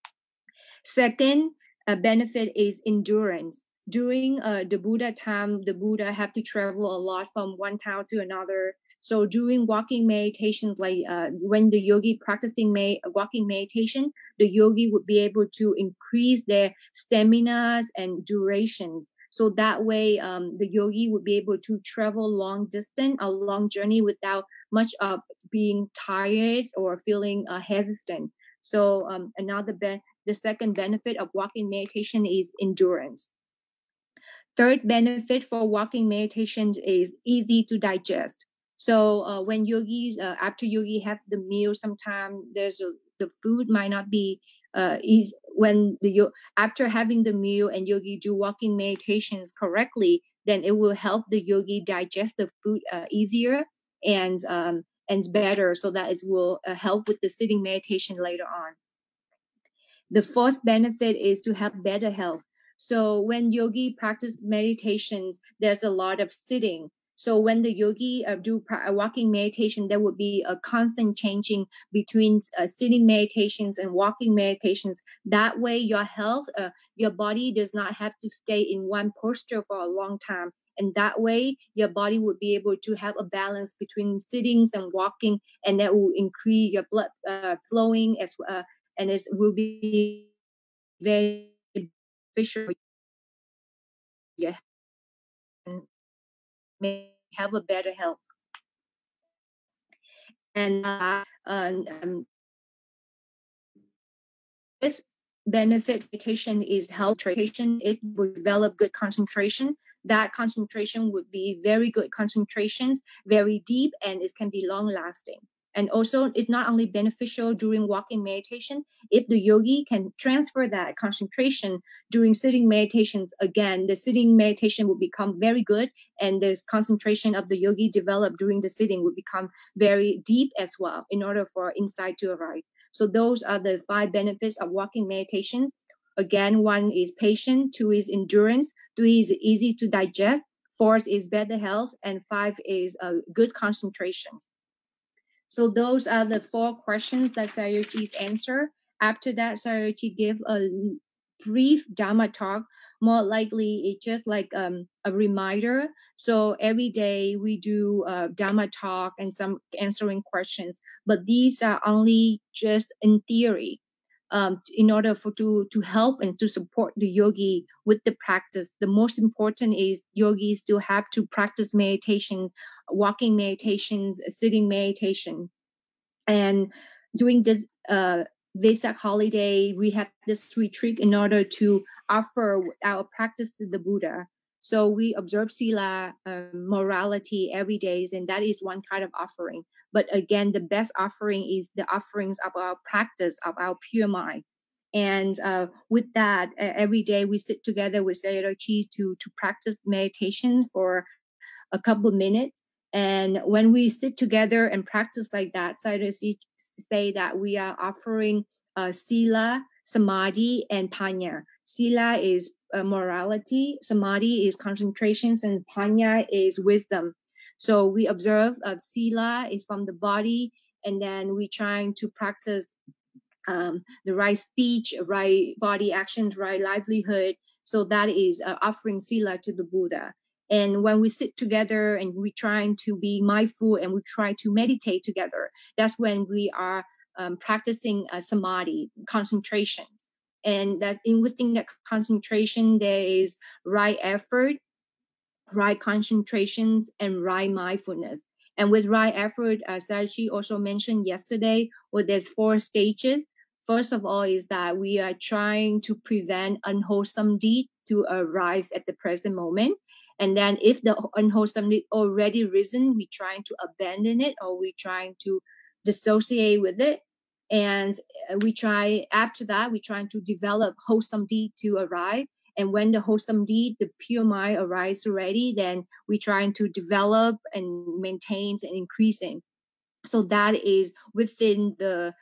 Second benefit is endurance. During the Buddha time, the Buddha have to travel a lot from one town to another. So during walking meditations, like when the yogi practicing walking meditation, the yogi would be able to increase their stamina and durations. So that way, the yogi would be able to travel long distance, a long journey without much of being tired or feeling hesitant. So the second benefit of walking meditation is endurance. Third benefit for walking meditation is easy to digest. So when yogis, after yogi have the meal, sometimes the food might not be easy. When after having the meal and yogi do walking meditations correctly, then it will help the yogi digest the food easier and better, so that it will help with the sitting meditation later on. The fourth benefit is to have better health. So when yogi practice meditations, there's a lot of sitting. So when the yogi do walking meditation, there would be a constant changing between sitting meditations and walking meditations. That way, your health, your body does not have to stay in one posture for a long time. And that way, your body would be able to have a balance between sittings and walking, and that will increase your blood flowing as and it will be very beneficial. Yeah, and may have a better health. And this benefit meditation is help concentration. It will develop good concentration. That concentration would be very good concentrations, very deep, and it can be long lasting. And also, it's not only beneficial during walking meditation. If the yogi can transfer that concentration during sitting meditations, again, the sitting meditation will become very good, and the concentration of the yogi developed during the sitting will become very deep as well, in order for insight to arise. So those are the 5 benefits of walking meditation. Again, 1 is patience, 2 is endurance, 3 is easy to digest, 4 is better health, and 5 is good concentration. So those are the 4 questions that Sayagyi's answer. After that, Sayagyi gave a brief Dharma talk. More likely, it's just like a reminder. So every day we do Dharma talk and some answering questions, but these are only just in theory. In order to help and to support the yogi with the practice. The most important is yogis still have to practice meditation, walking meditations, sitting meditation. And during this Vesak holiday, we have this retreat in order to offer our practice to the Buddha. So we observe sila, morality every day, and that is one kind of offering. But again, the best offering is the offerings of our practice, of our pure mind. And with that, every day we sit together with Sayadaw to practice meditation for a couple of minutes. And when we sit together and practice like that, Sayadaw say that we are offering sila, samadhi, and panya. Sila is morality, samadhi is concentrations, and panya is wisdom. So we observe sila is from the body, and then we trying to practice the right speech, right body actions, right livelihood. So that is offering sila to the Buddha. And when we sit together and we trying to be mindful and we try to meditate together, that's when we are practicing samadhi, concentration. And that within that concentration, there is right effort, right concentrations, and right mindfulness. And with right effort, Sayagyi also mentioned yesterday, well, there's 4 stages. First of all is that we are trying to prevent unwholesome deed to arise at the present moment. And then if the unwholesome deed already risen, we trying to abandon it, or we trying to dissociate with it. And after that, we trying to develop wholesome deed to arrive. And when the wholesome deed, the pure mind arises already, then we trying to develop and maintain and increasing. So that is within the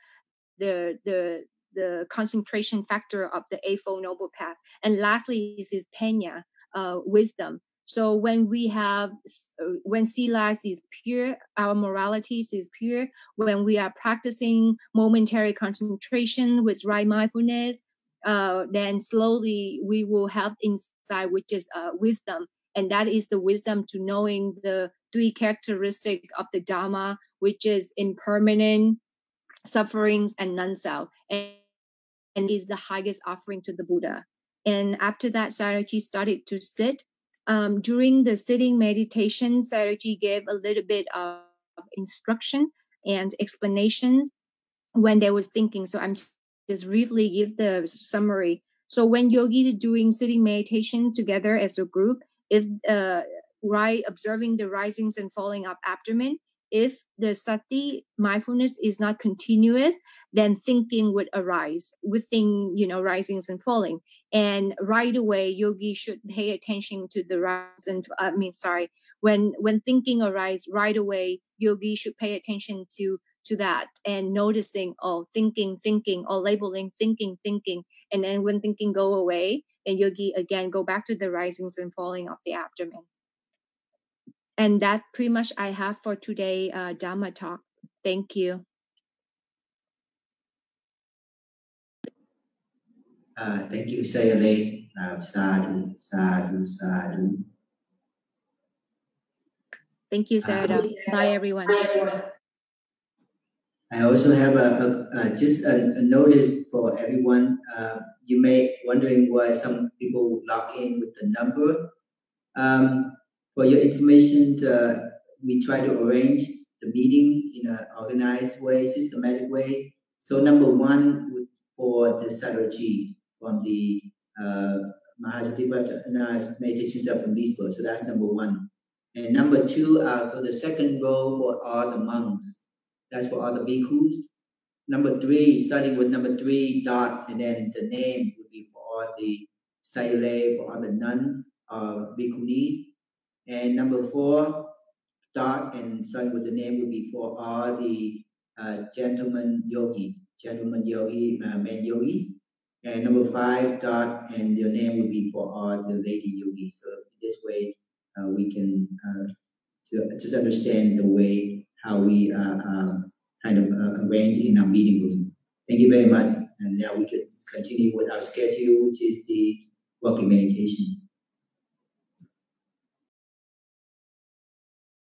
concentration factor of the Eightfold Noble Path. And lastly is panya, wisdom. So when when sila is pure, our morality is pure. When we are practicing momentary concentration with right mindfulness, then slowly we will have insight, which is wisdom. And that is the wisdom to knowing the 3 characteristics of the Dharma, which is impermanent, sufferings, and non-self, and is the highest offering to the Buddha. And after that, Sayagyi started to sit. During the sitting meditation, Sayagyi gave a little bit of instruction and explanation when they was thinking. So I'm just briefly give the summary. So when yogi is doing sitting meditation together as a group, if observing the risings and falling of abdomen, if the sati mindfulness is not continuous, then thinking would arise within, risings and falling. And right away, yogi should pay attention to the rise and when thinking arises, right away, yogi should pay attention to that and noticing, thinking, or labeling thinking. And then when thinking go away, and yogi again go back to the risings and falling of the abdomen. And that pretty much I have for today Dhamma talk. Thank you. Thank you, Sayadaw. Sadhu, sadhu, sadhu. Thank you, Sayadaw. Bye, everyone. I also have just a notice for everyone. You may wondering why some people log in with the number. For your information, we try to arrange the meeting in an organized way, systematic way. So number one for the Saroji from the Mahasatipatthana Meditation Center from Leesburg. So that's number one. And number two, for the second row for all the monks. That's for all the bhikkhus. Number three, starting with number three, dot, and then the name would be for all the sayule, for all the nuns, bhikkhunis. And number four, dot, and starting with the name would be for all the gentlemen yogi, men yogi. And number five, dot, and your name would be for all the lady yogis. So this way, we can just understand the way how we kind of arrange in our meeting room. Thank you very much. And now we can continue with our schedule, which is the walking meditation.